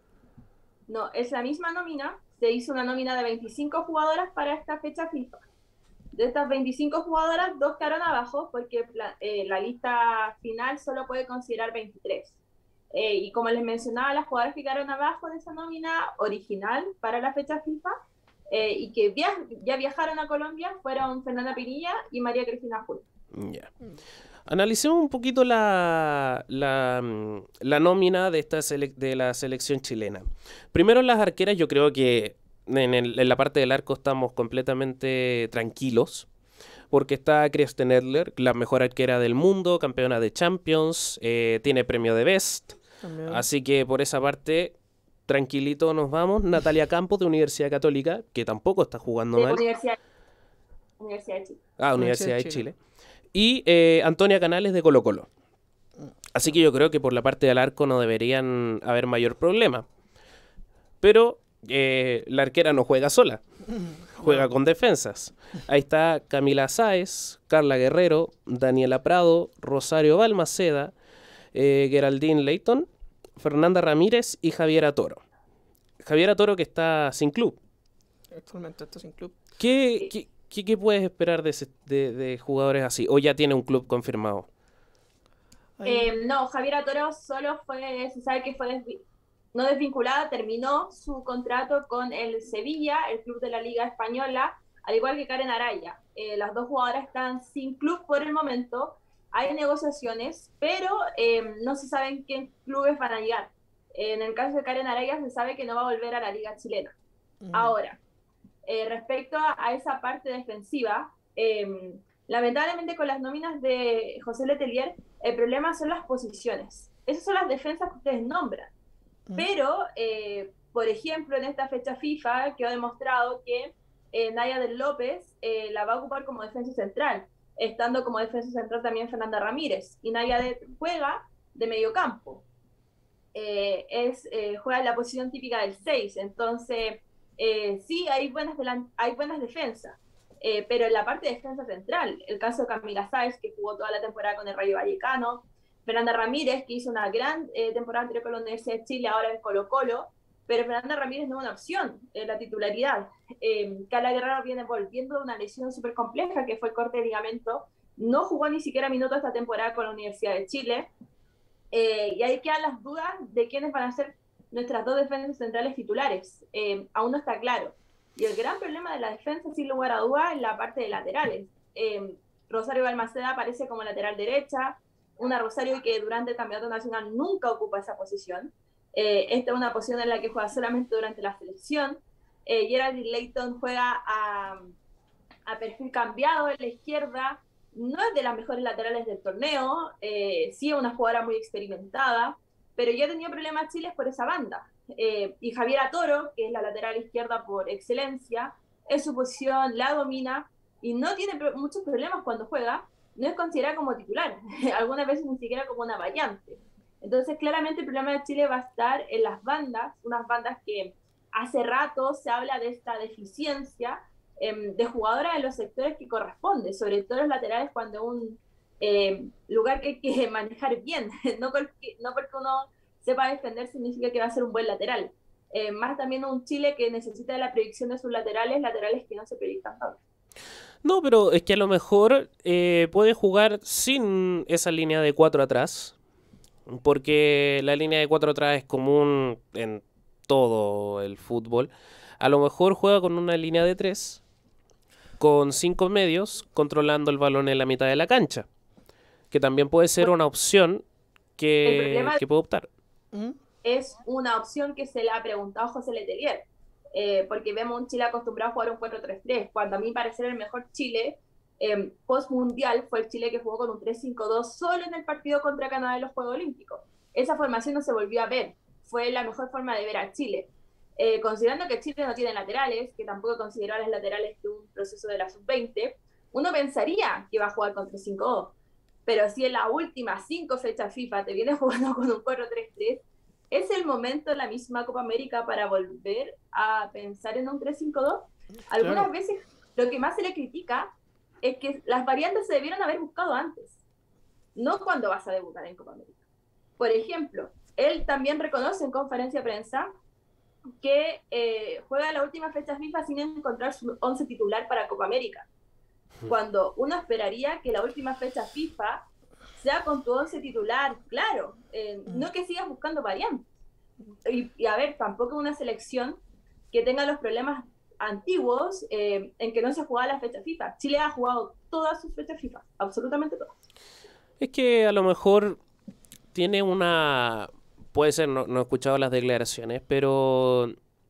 No, es la misma nómina. Se hizo una nómina de veinticinco jugadoras para esta fecha FIFA. De estas veinticinco jugadoras, dos quedaron abajo porque eh, la lista final solo puede considerar veintitrés. Eh, y como les mencionaba, las jugadoras que quedaron abajo de esa nómina original para la fecha FIFA eh, y que via ya viajaron a Colombia fueron Fernanda Pinilla y María Cristina Jul. Ya. Yeah. Analicemos un poquito la, la, la nómina de, esta sele de la selección chilena. Primero, las arqueras, yo creo que en, el, en la parte del arco estamos completamente tranquilos, porque está Kirsten Edler, la mejor arquera del mundo, campeona de Champions, eh, tiene premio de Best, también. Así que por esa parte, tranquilito nos vamos. Natalia Campos, de Universidad Católica, que tampoco está jugando de mal. Universidad, Universidad de Chile. Ah, Universidad de Chile. Y eh, Antonia Canales, de Colo Colo. Así que yo creo que por la parte del arco no deberían haber mayor problema. Pero eh, la arquera no juega sola, juega con defensas. Ahí está Camila Sáez, Carla Guerrero, Daniela Prado, Rosario Balmaceda, eh, Geraldine Leighton, Fernanda Ramírez y Javiera Toro. Javiera Toro, que está sin club. Actualmente está sin club. ¿Qué, qué, qué, qué puedes esperar de, ese, de, de jugadores así? ¿O ya tiene un club confirmado? Eh, no, Javiera Toro solo fue, se sabe que fue desvi no desvinculada, terminó su contrato con el Sevilla, el club de la Liga Española, al igual que Karen Araya. Eh, las dos jugadoras están sin club por el momento, hay negociaciones, pero eh, no se sabe en qué clubes van a llegar. Eh, en el caso de Karen Araya se sabe que no va a volver a la Liga Chilena. Mm. Ahora, eh, respecto a, a esa parte defensiva, eh, lamentablemente con las nóminas de José Letelier, el problema son las posiciones. Esas son las defensas que ustedes nombran. Mm. Pero, eh, por ejemplo, en esta fecha FIFA quedó demostrado que eh, Naya del López eh, la va a ocupar como defensa central, estando como defensa central también Fernanda Ramírez. Y Naya de, juega de medio campo. Eh, es, eh, juega en la posición típica del seis. Entonces, eh, sí, hay buenas, hay buenas defensas. Eh, pero en la parte de defensa central, el caso de Camila Sáez, que jugó toda la temporada con el Rayo Vallecano, Fernanda Ramírez, que hizo una gran eh, temporada anterior con la Universidad de Chile, ahora en Colo Colo, pero Fernanda Ramírez no es una opción en la titularidad. Eh, Carla Guerrero viene volviendo de una lesión súper compleja, que fue el corte de ligamento, no jugó ni siquiera minutos esta temporada con la Universidad de Chile, eh, y ahí quedan las dudas de quiénes van a ser nuestras dos defensas centrales titulares. Eh, aún no está claro. Y el gran problema de la defensa, sin lugar a dudas, es la parte de laterales. Eh, Rosario Balmaceda aparece como lateral derecha, una Rosario que durante el campeonato nacional nunca ocupa esa posición. Eh, esta es una posición en la que juega solamente durante la selección. Eh, Geraldine Leighton juega a, a perfil cambiado en la izquierda, no es de las mejores laterales del torneo, eh, sí es una jugadora muy experimentada, pero ya tenía problemas Chile por esa banda. Eh, y Javiera Toro, que es la lateral izquierda por excelencia, en su posición la domina y no tiene pro muchos problemas cuando juega, no es considerada como titular, algunas veces ni siquiera como una variante. Entonces claramente el problema de Chile va a estar en las bandas, unas bandas que hace rato se habla de esta deficiencia eh, de jugadoras en los sectores que corresponde, sobre todo los laterales, cuando un eh, lugar que hay que manejar bien, no porque, no porque uno sepa defender significa que va a ser un buen lateral. Eh, más también un Chile que necesita de la predicción de sus laterales, laterales que no se proyectan tanto. No, pero es que a lo mejor eh, puede jugar sin esa línea de cuatro atrás, porque la línea de cuatro atrás es común en todo el fútbol. A lo mejor juega con una línea de tres, con cinco medios, controlando el balón en la mitad de la cancha, que también puede ser una opción que, que puede optar. Es una opción que se le ha preguntado a José Letelier, eh, porque vemos un Chile acostumbrado a jugar un cuatro tres tres, cuando a mí parecer el mejor Chile eh, post-mundial fue el Chile que jugó con un tres cinco dos solo en el partido contra Canadá en los Juegos Olímpicos. Esa formación no se volvió a ver. Fue la mejor forma de ver a Chile. Eh, considerando que Chile no tiene laterales, que tampoco consideró a los laterales de un proceso de la sub veinte, uno pensaría que va a jugar con tres cinco dos. Pero si en las últimas cinco fechas FIFA te vienes jugando con un cuatro tres tres, ¿es el momento de la misma Copa América para volver a pensar en un tres cinco dos? Algunas claro. veces lo que más se le critica es que las variantes se debieron haber buscado antes, no cuando vas a debutar en Copa América. Por ejemplo, él también reconoce en conferencia de prensa que eh, juega la última fecha FIFA sin encontrar su once titular para Copa América, cuando uno esperaría que la última fecha FIFA sea con tu once titular, claro, eh, no que sigas buscando variantes. Y, y a ver, tampoco una selección que tenga los problemas antiguos eh, en que no se jugaba la fecha FIFA. Chile ha jugado todas sus fechas FIFA, absolutamente todas. Es que a lo mejor tiene una... Puede ser, no, no he escuchado las declaraciones, pero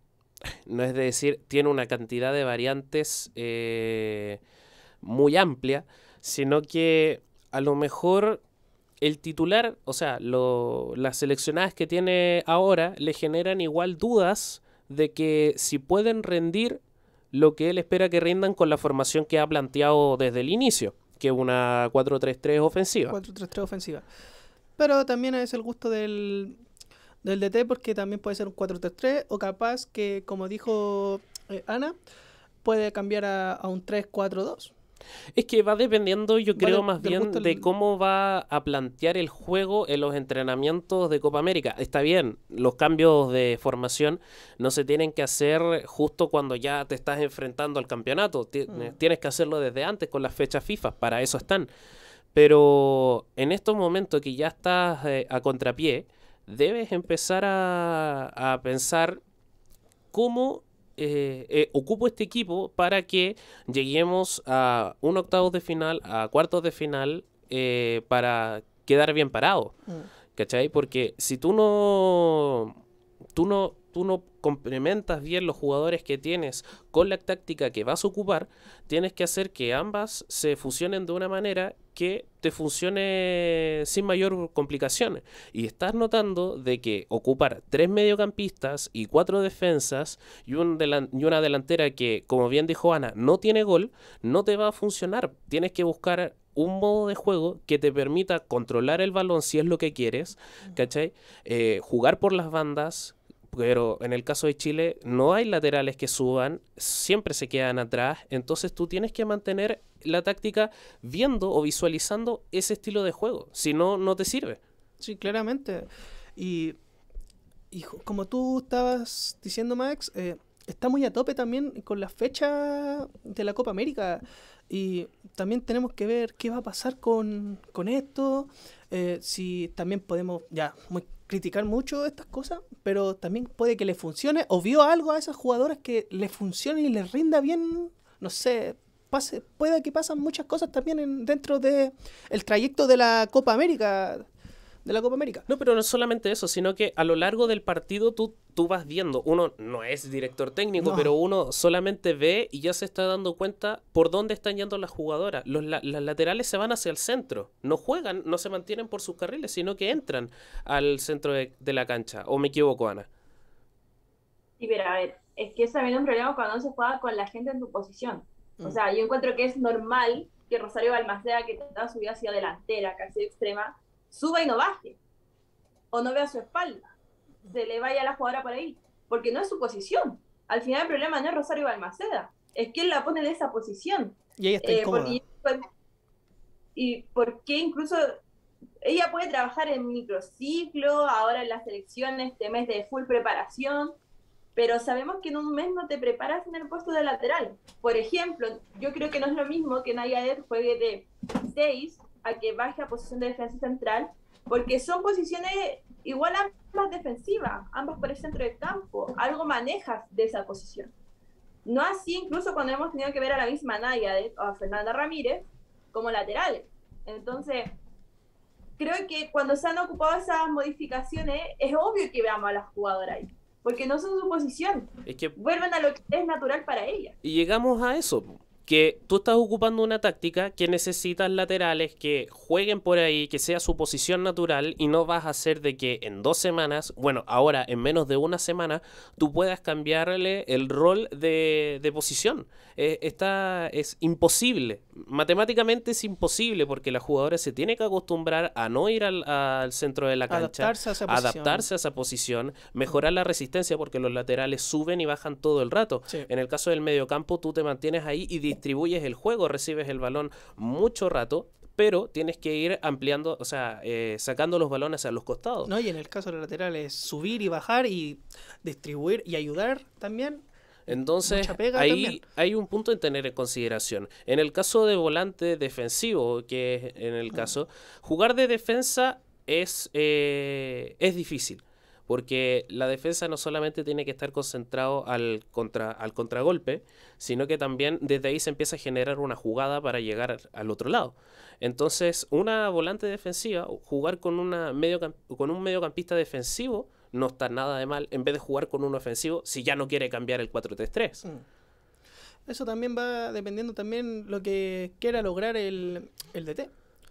no es de decir, tiene una cantidad de variantes eh, muy amplia, sino que a lo mejor el titular, o sea, lo, las seleccionadas que tiene ahora le generan igual dudas de que si pueden rendir lo que él espera que rindan con la formación que ha planteado desde el inicio, que es una cuatro tres tres ofensiva. cuatro tres tres ofensiva. Pero también es el gusto del, del D T, porque también puede ser un cuatro tres tres o capaz que, como dijo eh, Ana, puede cambiar a, a un tres cuatro dos. Es que va dependiendo, yo creo, vale, más bien el... de cómo va a plantear el juego en los entrenamientos de Copa América. Está bien, los cambios de formación no se tienen que hacer justo cuando ya te estás enfrentando al campeonato. Mm. Tienes que hacerlo desde antes con las fechas FIFA, para eso están. Pero en estos momentos que ya estás eh, a contrapié, debes empezar a, a pensar cómo... Eh, eh, ocupo este equipo para que lleguemos a un octavos de final, a cuartos de final, eh, para quedar bien parado, mm. ¿cachai? Porque si tú no, tú no, tú no complementas bien los jugadores que tienes con la táctica que vas a ocupar, tienes que hacer que ambas se fusionen de una manera que te funcione sin mayor complicaciones. Y estás notando de que ocupar tres mediocampistas y cuatro defensas y, un delan- y una delantera que, como bien dijo Ana, no tiene gol, no te va a funcionar. Tienes que buscar un modo de juego que te permita controlar el balón si es lo que quieres, ¿cachai? Eh, jugar por las bandas. Pero en el caso de Chile no hay laterales que suban, siempre se quedan atrás, entonces tú tienes que mantener la táctica viendo o visualizando ese estilo de juego, si no, no te sirve. Sí, claramente. Y, y como tú estabas diciendo, Max, eh, está muy a tope también con la fecha de la Copa América, y también tenemos que ver qué va a pasar con, con esto, eh, si también podemos, ya, muy criticar mucho estas cosas, pero también puede que le funcione, o vio algo a esas jugadoras que le funcione y les rinda bien, no sé, pase, puede que pasan muchas cosas también en, dentro de el trayecto de la Copa América, de la Copa América. No, pero no es solamente eso, sino que a lo largo del partido tú, tú vas viendo, uno no es director técnico, no. pero uno solamente ve y ya se está dando cuenta por dónde están yendo las jugadoras. Los, la, las laterales se van hacia el centro, no juegan, no se mantienen por sus carriles, sino que entran al centro de, de la cancha. ¿O me equivoco, Ana? Sí, pero a ver, es que eso también es un problema cuando no se juega con la gente en tu posición. Mm. O sea, yo encuentro que es normal que Rosario Balmaceda, que toda su vida ha sido delantera, casi extrema, suba y no baje, o no vea su espalda, se le vaya a la jugadora por ahí, porque no es su posición. Al final el problema no es Rosario Balmaceda, es que él la pone en esa posición. Y ella está eh, incómoda. Porque, y porque incluso ella puede trabajar en microciclo, ahora en las selecciones, este mes de full preparación, pero sabemos que en un mes no te preparas en el puesto de lateral. Por ejemplo, yo creo que no es lo mismo que Nayadet juegue de seis a que baje a posición de defensa central, porque son posiciones igual ambas defensivas, ambas por el centro del campo, algo manejas de esa posición. No así incluso cuando hemos tenido que ver a la misma Nayadet o a Fernanda Ramírez como laterales. Entonces, creo que cuando se han ocupado esas modificaciones, es obvio que veamos a las jugadoras ahí, porque no son su posición. Es que vuelven a lo que es natural para ellas. Y llegamos a eso. que tú estás ocupando una táctica que necesitas laterales que jueguen por ahí, que sea su posición natural, y no vas a hacer de que en dos semanas, bueno, ahora en menos de una semana, tú puedas cambiarle el rol de, de posición. Eh, está, es imposible. Matemáticamente es imposible porque la jugadora se tiene que acostumbrar a no ir al, al centro de la cancha, adaptarse a esa posición, adaptarse a esa posición, mejorar la resistencia porque los laterales suben y bajan todo el rato. Sí. En el caso del mediocampo, tú te mantienes ahí y distribuyes el juego, recibes el balón mucho rato, pero tienes que ir ampliando, o sea, eh, sacando los balones a los costados. No, y en el caso de los laterales, subir y bajar y distribuir y ayudar también. Entonces, ahí hay un punto en tener en consideración. En el caso de volante defensivo, que es en el caso, jugar de defensa es, eh, es difícil. Porque la defensa no solamente tiene que estar concentrado al, contra, al contragolpe, sino que también desde ahí se empieza a generar una jugada para llegar al otro lado. Entonces, una volante defensiva, jugar con, una medio, con un mediocampista defensivo, no está nada de mal, en vez de jugar con un ofensivo, si ya no quiere cambiar el cuatro tres tres. Mm. Eso también va dependiendo también lo que quiera lograr el, el D T.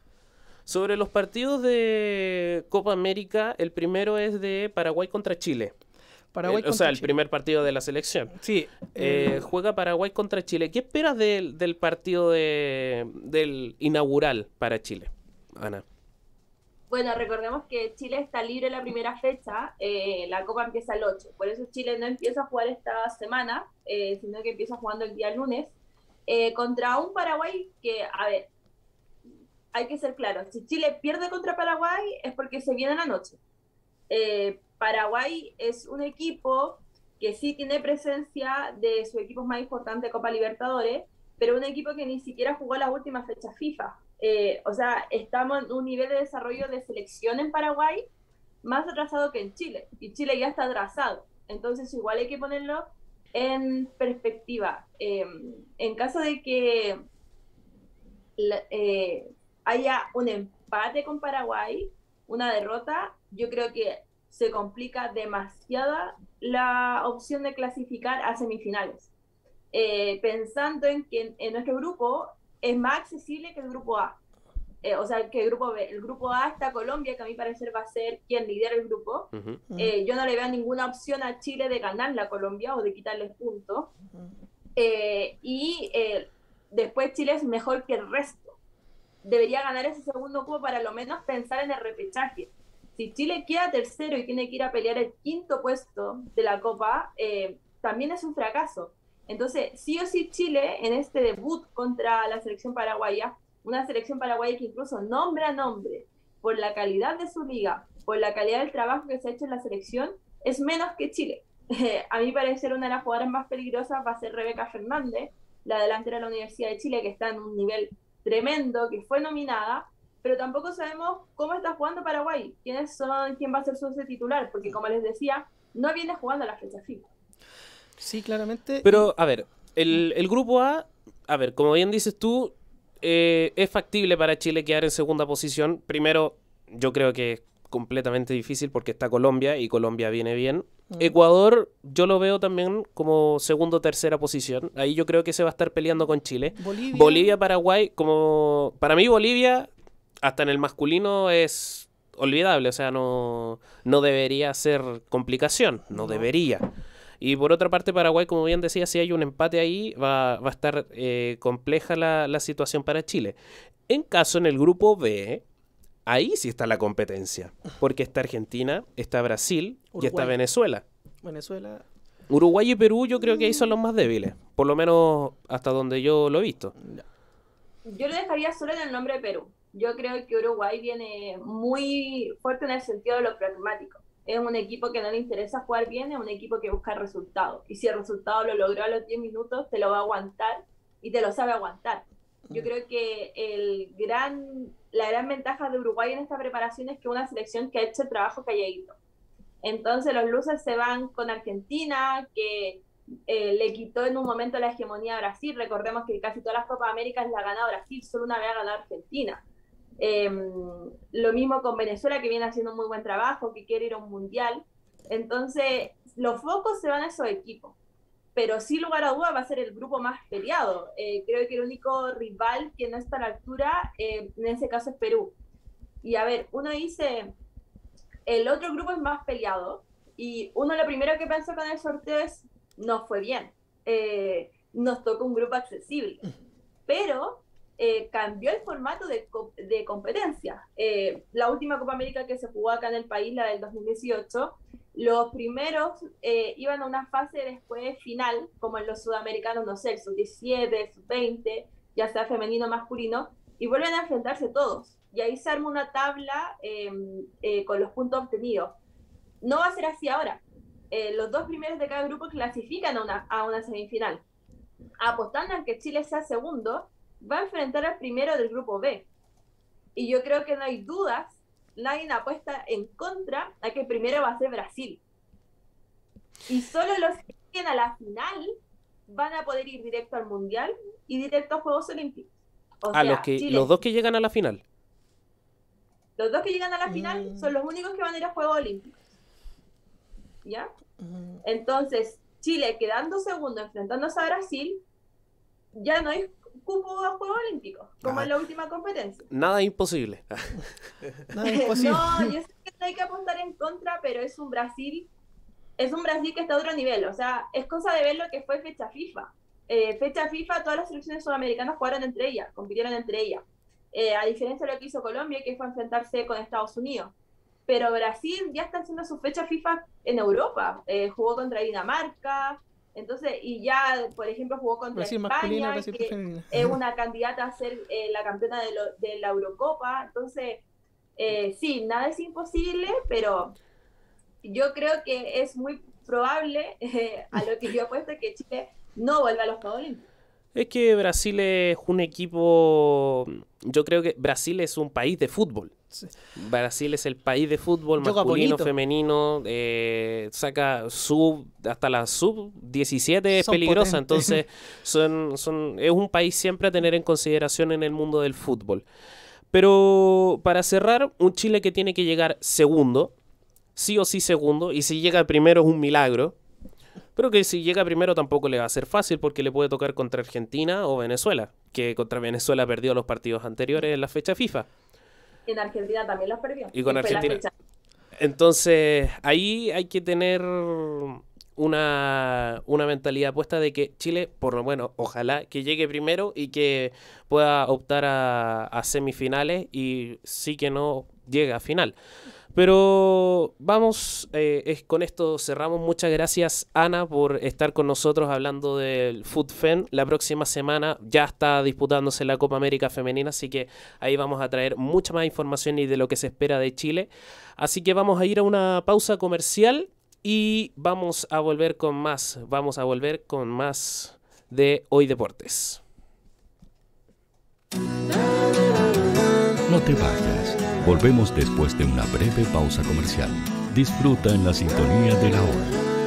Sobre los partidos de Copa América, el primero es de Paraguay contra Chile. Paraguay el, o contra sea, el Chile. primer partido de la selección. Sí. Eh, eh, juega Paraguay contra Chile. ¿Qué esperas del, del partido de, del inaugural para Chile, Ana? Bueno, recordemos que Chile está libre la primera fecha, eh, la Copa empieza el ocho, por eso Chile no empieza a jugar esta semana, eh, sino que empieza jugando el día lunes, eh, contra un Paraguay que, a ver, hay que ser claros, si Chile pierde contra Paraguay es porque se viene la noche. Eh, Paraguay es un equipo que sí tiene presencia de sus equipos más importantes, Copa Libertadores, pero un equipo que ni siquiera jugó las últimas fechas FIFA. Eh, o sea, estamos en un nivel de desarrollo de selección en Paraguay más atrasado que en Chile, y Chile ya está atrasado, entonces igual hay que ponerlo en perspectiva. Eh, en caso de que eh, haya un empate con Paraguay, una derrota, yo creo que se complica demasiada la opción de clasificar a semifinales. Eh, pensando en que en, en nuestro grupo es más accesible que el grupo A. Eh, o sea, que el grupo B. El grupo A está Colombia, que a mi parecer va a ser quien lidera el grupo. Uh-huh. Eh, yo no le veo ninguna opción a Chile de ganarle a Colombia o de quitarles puntos. Uh-huh. Eh, y eh, después Chile es mejor que el resto. Debería ganar ese segundo cupo para lo menos pensar en el repechaje. Si Chile queda tercero y tiene que ir a pelear el quinto puesto de la Copa, eh, también es un fracaso. Entonces, sí o sí Chile, en este debut contra la selección paraguaya, una selección paraguaya que incluso nombre a nombre, por la calidad de su liga, por la calidad del trabajo que se ha hecho en la selección, es menos que Chile. Eh, a mi parecer, una de las jugadoras más peligrosas va a ser Rebeca Fernández, la delantera de la Universidad de Chile, que está en un nivel tremendo, que fue nominada, pero tampoco sabemos cómo está jugando Paraguay, quiénes son, quién va a ser su once titular, porque como les decía, no viene jugando a la fecha FIFA. Sí, claramente. Pero, a ver, el, el grupo A, a ver, como bien dices tú, eh, es factible para Chile quedar en segunda posición. Primero, yo creo que es completamente difícil porque está Colombia y Colombia viene bien. Mm. Ecuador, yo lo veo también como segundo o tercera posición. Ahí yo creo que se va a estar peleando con Chile. Bolivia, Bolivia Paraguay, como para mí Bolivia, hasta en el masculino es olvidable. O sea, no, no debería ser complicación, no, no. debería. Y por otra parte, Paraguay, como bien decía, si hay un empate ahí, va, va a estar eh, compleja la, la situación para Chile. En caso, en el grupo B, ahí sí está la competencia. Porque está Argentina, está Brasil Uruguay. Y está Venezuela. Venezuela. Uruguay y Perú yo creo que ahí son los más débiles. Por lo menos hasta donde yo lo he visto. Yo lo dejaría solo en el nombre de Perú. Yo creo que Uruguay viene muy fuerte en el sentido de lo pragmático. Es un equipo que no le interesa jugar bien, es un equipo que busca resultados. Y si el resultado lo logró a los diez minutos, te lo va a aguantar y te lo sabe aguantar. Yo creo que el gran, la gran ventaja de Uruguay en esta preparación es que es una selección que ha hecho el trabajo calladito. Entonces los luces se van con Argentina, que eh, le quitó en un momento la hegemonía a Brasil. Recordemos que casi todas las Copas Américas la ha ganado Brasil, solo una vez ha ganado Argentina. Eh, lo mismo con Venezuela, que viene haciendo un muy buen trabajo, que quiere ir a un mundial. Entonces los focos se van a esos equipos. pero sin lugar a duda va a ser el grupo más peleado. Eh, creo que el único rival que no está a la altura, eh, en ese caso es Perú. Y a ver, uno dice, el otro grupo es más peleado, y uno lo primero que pensó con el sorteo es, no fue bien, eh, nos tocó un grupo accesible, pero eh, cambió el formato de, de competencia. Eh, la última Copa América que se jugó acá en el país, la del dos mil dieciocho, los primeros eh, iban a una fase después final, como en los sudamericanos, no sé, el sub diecisiete, el sub veinte, ya sea femenino o masculino, y vuelven a enfrentarse todos. Y ahí se arma una tabla eh, eh, con los puntos obtenidos. No va a ser así ahora. Eh, los dos primeros de cada grupo clasifican a una, a una semifinal. Apostando a que Chile sea segundo, va a enfrentar al primero del grupo B. Y yo creo que no hay dudas, nadie apuesta en contra a que el primero va a ser Brasil. Y solo los que lleguen a la final van a poder ir directo al Mundial y directo a Juegos Olímpicos. O ah, sea, los, que, Chile, los dos que llegan a la final. Los dos que llegan a la final mm. son los únicos que van a ir a Juegos Olímpicos. ¿Ya? Mm. Entonces, Chile quedando segundo, enfrentándose a Brasil, ya no hay cupo a Juegos Olímpicos, como ah. en la última competencia. Nada imposible. Nada imposible. No, yo sé que no hay que apostar en contra, pero es un Brasil, es un Brasil que está a otro nivel. O sea, es cosa de ver lo que fue fecha FIFA. Eh, fecha FIFA, todas las selecciones sudamericanas jugaron entre ellas, compitieron entre ellas. Eh, a diferencia de lo que hizo Colombia, que fue enfrentarse con Estados Unidos. Pero Brasil ya está haciendo su fecha FIFA en Europa. Eh, jugó contra Dinamarca, entonces, y ya, por ejemplo, jugó contra Brasil España, Brasil que femenina. Es una candidata a ser eh, la campeona de, lo, de la Eurocopa. Entonces, eh, sí, nada es imposible, pero yo creo que es muy probable, eh, a lo que yo apuesto, que Chile no vuelva a los Juegos Olímpicos. Es que Brasil es un equipo, yo creo que Brasil es un país de fútbol. Sí. Brasil es el país de fútbol Yoga masculino, bonito. femenino, eh, saca sub, hasta la sub diecisiete es son peligrosa, potentes. Entonces son, son, es un país siempre a tener en consideración en el mundo del fútbol. Pero para cerrar, un Chile que tiene que llegar segundo, sí o sí segundo, y si llega primero es un milagro. Pero que si llega primero tampoco le va a ser fácil, porque le puede tocar contra Argentina o Venezuela, que contra Venezuela perdió los partidos anteriores en la fecha FIFA. En Argentina también los perdió. Y con Argentina. Entonces, ahí hay que tener una, una mentalidad puesta de que Chile, por lo bueno, ojalá que llegue primero y que pueda optar a, a semifinales, y sí que no llegue a final. Pero vamos, eh, es, con esto cerramos. Muchas gracias, Ana, por estar con nosotros hablando del FUTFEM. La próxima semana ya está disputándose la Copa América Femenina, así que ahí vamos a traer mucha más información y de lo que se espera de Chile. Así que vamos a ir a una pausa comercial y vamos a volver con más. Vamos a volver con más de Hoy Deportes. No te vayas. Volvemos después de una breve pausa comercial. Disfruta en la sintonía de la hora.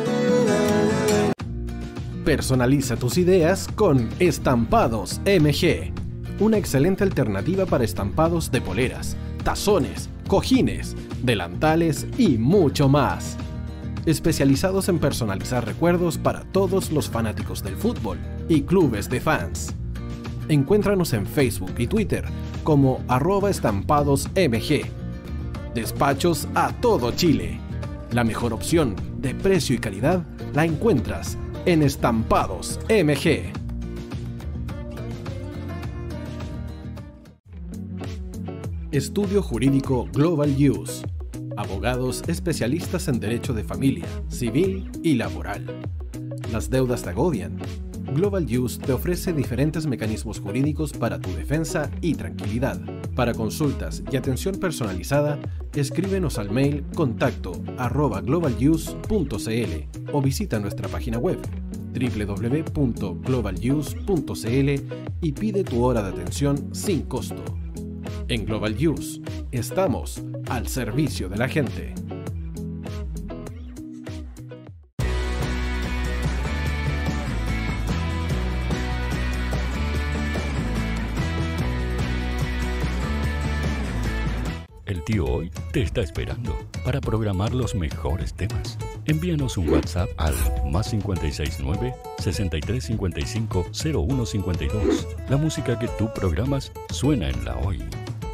Personaliza tus ideas con Estampados M G. Una excelente alternativa para estampados de poleras, tazones, cojines, delantales y mucho más. Especializados en personalizar recuerdos para todos los fanáticos del fútbol y clubes de fans. Encuéntranos en Facebook y Twitter como arroba estampadosmg. Despachos a todo Chile. La mejor opción de precio y calidad la encuentras en Estampados M G. Estudio Jurídico Global Use. Abogados especialistas en derecho de familia, civil y laboral. Las deudas te agobian. Global Use te ofrece diferentes mecanismos jurídicos para tu defensa y tranquilidad. Para consultas y atención personalizada, escríbenos al mail contacto arroba globaluse punto cl o visita nuestra página web doble u doble u doble u punto global use punto cl y pide tu hora de atención sin costo. En Global Use, estamos al servicio de la gente. El tío Hoy te está esperando para programar los mejores temas. Envíanos un WhatsApp al más cinco seis nueve, sesenta y tres cincuenta y cinco, cero uno cincuenta y dos. La música que tú programas suena en La Hoy.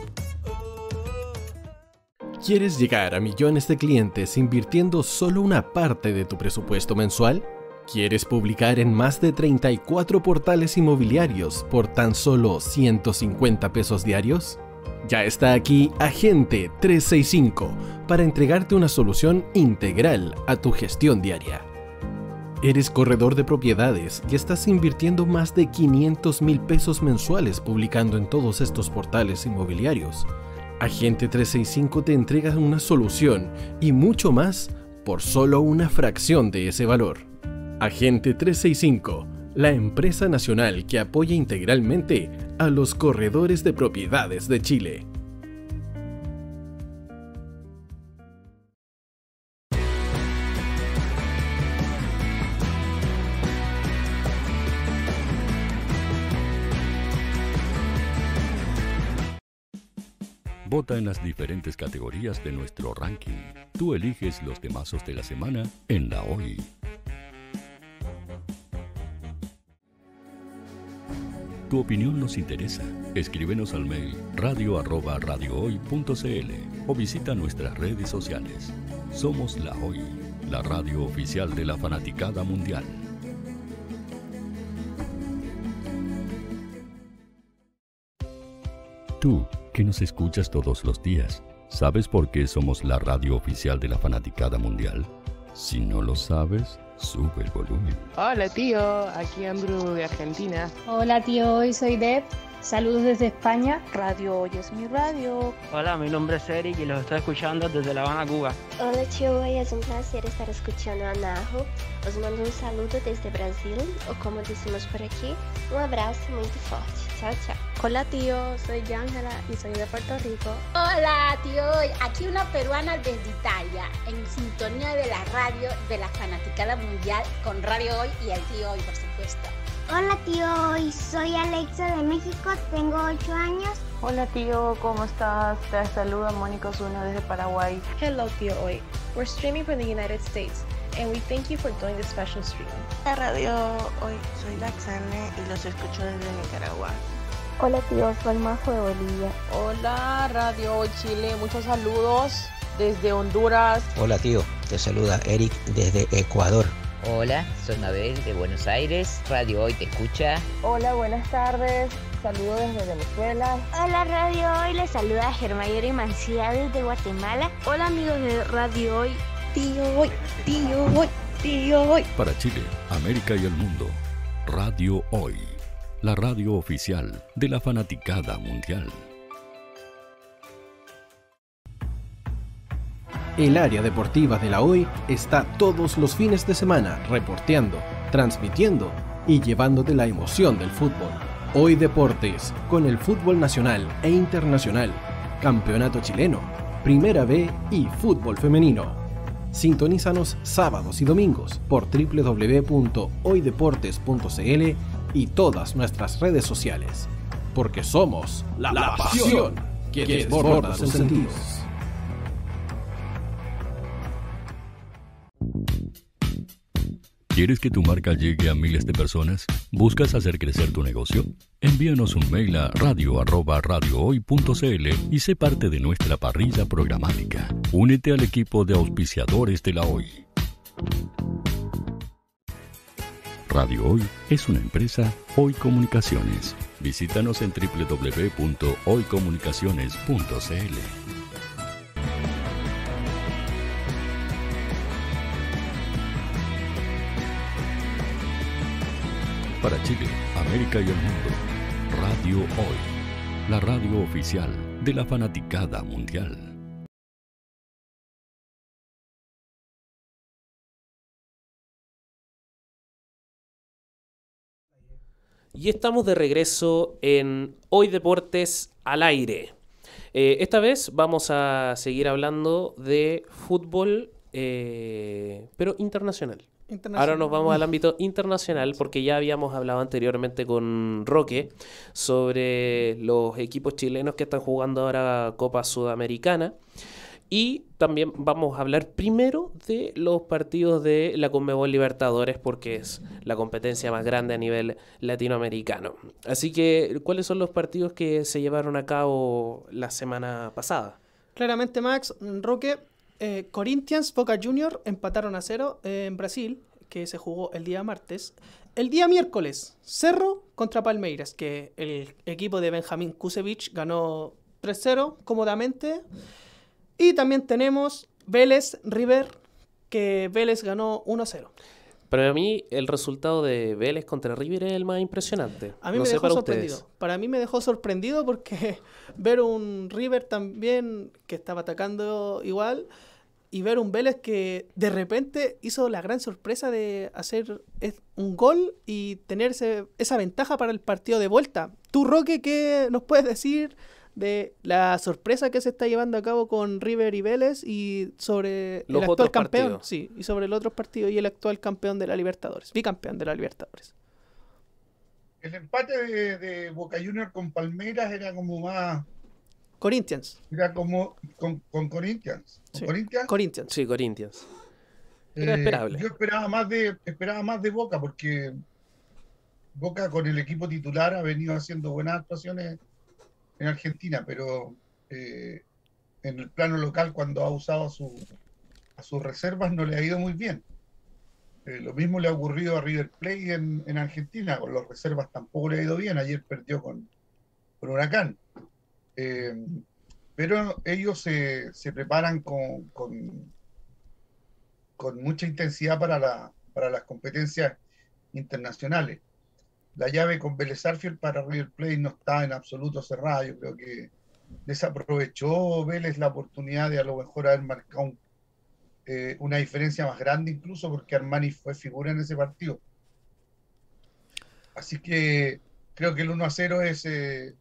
¿Quieres llegar a millones de clientes invirtiendo solo una parte de tu presupuesto mensual? ¿Quieres publicar en más de treinta y cuatro portales inmobiliarios por tan solo ciento cincuenta pesos diarios? Ya está aquí Agente trescientos sesenta y cinco para entregarte una solución integral a tu gestión diaria. ¿Eres corredor de propiedades y estás invirtiendo más de quinientos mil pesos mensuales publicando en todos estos portales inmobiliarios? Agente trescientos sesenta y cinco te entrega una solución y mucho más por solo una fracción de ese valor. Agente trescientos sesenta y cinco, la empresa nacional que apoya integralmente a los corredores de propiedades de Chile. Vota en las diferentes categorías de nuestro ranking. Tú eliges los temazos de la semana en La Hoy. Tu opinión nos interesa. Escríbenos al mail radio arroba radiohoy punto cl o visita nuestras redes sociales. Somos La Hoy, la radio oficial de la fanaticada mundial. Tú, que nos escuchas todos los días, ¿sabes por qué somos la radio oficial de la fanaticada mundial? Si no lo sabes, sube el volumen. Hola tío, aquí Andrew de Argentina. Hola tío, hoy soy Deb. Saludos desde España. Radio Hoy es mi radio. Hola, mi nombre es Eric y los estoy escuchando desde La Habana, Cuba. Hola tío, hoy es un placer estar escuchando a Najo. Os mando un saludo desde Brasil, o como decimos por aquí, un abrazo muy fuerte. Chao, chao. Hola tío, soy Ángela y soy de Puerto Rico. Hola tío, hoy aquí una peruana desde Italia, en sintonía de la radio de la fanaticada mundial con Radio Hoy y el tío Hoy, por supuesto. Hola tío, hoy soy Alexa de México, tengo ocho años. Hola tío, ¿cómo estás? Te saluda Mónica Osuna desde Paraguay. Hello tío Hoy. We're streaming from the United States and we thank you for doing this special stream. La Radio Hoy, soy Laxane y los escucho desde Nicaragua. Hola tío, soy Majo de Bolivia. Hola Radio Hoy Chile, muchos saludos desde Honduras. Hola tío, te saluda Eric desde Ecuador. Hola, soy Mabel de Buenos Aires. Radio Hoy te escucha. Hola, buenas tardes. Saludos desde Venezuela. Hola Radio Hoy, les saluda Germayori Mancía desde Guatemala. Hola amigos de Radio Hoy. Tío Hoy, tío Hoy, tío Hoy. Para Chile, América y el mundo, Radio Hoy, la radio oficial de la fanaticada mundial. El área deportiva de La Hoy está todos los fines de semana reporteando, transmitiendo y llevándote la emoción del fútbol. Hoy Deportes, con el fútbol nacional e internacional, campeonato chileno, Primera B y fútbol femenino. Sintonízanos sábados y domingos por doble u doble u doble u punto hoy deportes punto cl y todas nuestras redes sociales. Porque somos la, la pasión que desborda sus sentidos. ¿Quieres que tu marca llegue a miles de personas? ¿Buscas hacer crecer tu negocio? Envíanos un mail a radio arroba radiohoy punto cl y sé parte de nuestra parrilla programática. Únete al equipo de auspiciadores de La Hoy. Radio Hoy es una empresa Hoy Comunicaciones. Visítanos en doble u doble u doble u punto hoy comunicaciones punto cl. Para Chile, América y el mundo, Radio Hoy, la radio oficial de la fanaticada mundial. Y estamos de regreso en Hoy Deportes al aire. Eh, esta vez vamos a seguir hablando de fútbol, eh, pero internacional. Ahora nos vamos al ámbito internacional porque ya habíamos hablado anteriormente con Roque sobre los equipos chilenos que están jugando ahora Copa Sudamericana Y también vamos a hablar primero de los partidos de la Conmebol Libertadores, porque es la competencia más grande a nivel latinoamericano. Así que, ¿cuáles son los partidos que se llevaron a cabo la semana pasada? Claramente, Max, Roque, eh, Corinthians, Boca Juniors empataron a cero eh, en Brasil, que se jugó el día martes. El día miércoles, Cerro contra Palmeiras, que el equipo de Benjamín Kusevich ganó tres cero cómodamente. Y también tenemos Vélez River, que Vélez ganó uno cero. Pero a mí el resultado de Vélez contra River es el más impresionante. A mí no me sé dejó para sorprendido. ustedes. Para mí me dejó sorprendido porque ver un River también que estaba atacando igual y ver un Vélez que de repente hizo la gran sorpresa de hacer un gol y tener ese, esa ventaja para el partido de vuelta. Tú, Roque, ¿qué nos puedes decir de la sorpresa que se está llevando a cabo con River y Vélez y sobre Los el actual campeón? partidos. Sí, y sobre el otro partido y el actual campeón de la Libertadores, bicampeón de la Libertadores. El empate de, de Boca Juniors con Palmeiras era como más... Corinthians. Era como con, con Corinthians. ¿Con Sí. Corinthians? Corinthians. Sí, Corinthians. Era Eh, esperable. Yo esperaba más de esperaba más de Boca porque Boca con el equipo titular ha venido haciendo buenas actuaciones en Argentina, pero eh, en el plano local cuando ha usado a, su, a sus reservas no le ha ido muy bien. Eh, lo mismo le ha ocurrido a River Plate en, en Argentina, con las reservas tampoco le ha ido bien, ayer perdió con, con Huracán. Eh, pero ellos se, se preparan con, con, con mucha intensidad para, la, para las competencias internacionales. La llave con Vélez Sarsfield para River Plate no está en absoluto cerrada. Yo creo que desaprovechó Vélez la oportunidad de a lo mejor haber marcado un, eh, una diferencia más grande, incluso porque Armani fue figura en ese partido. Así que creo que el uno a cero es, eh,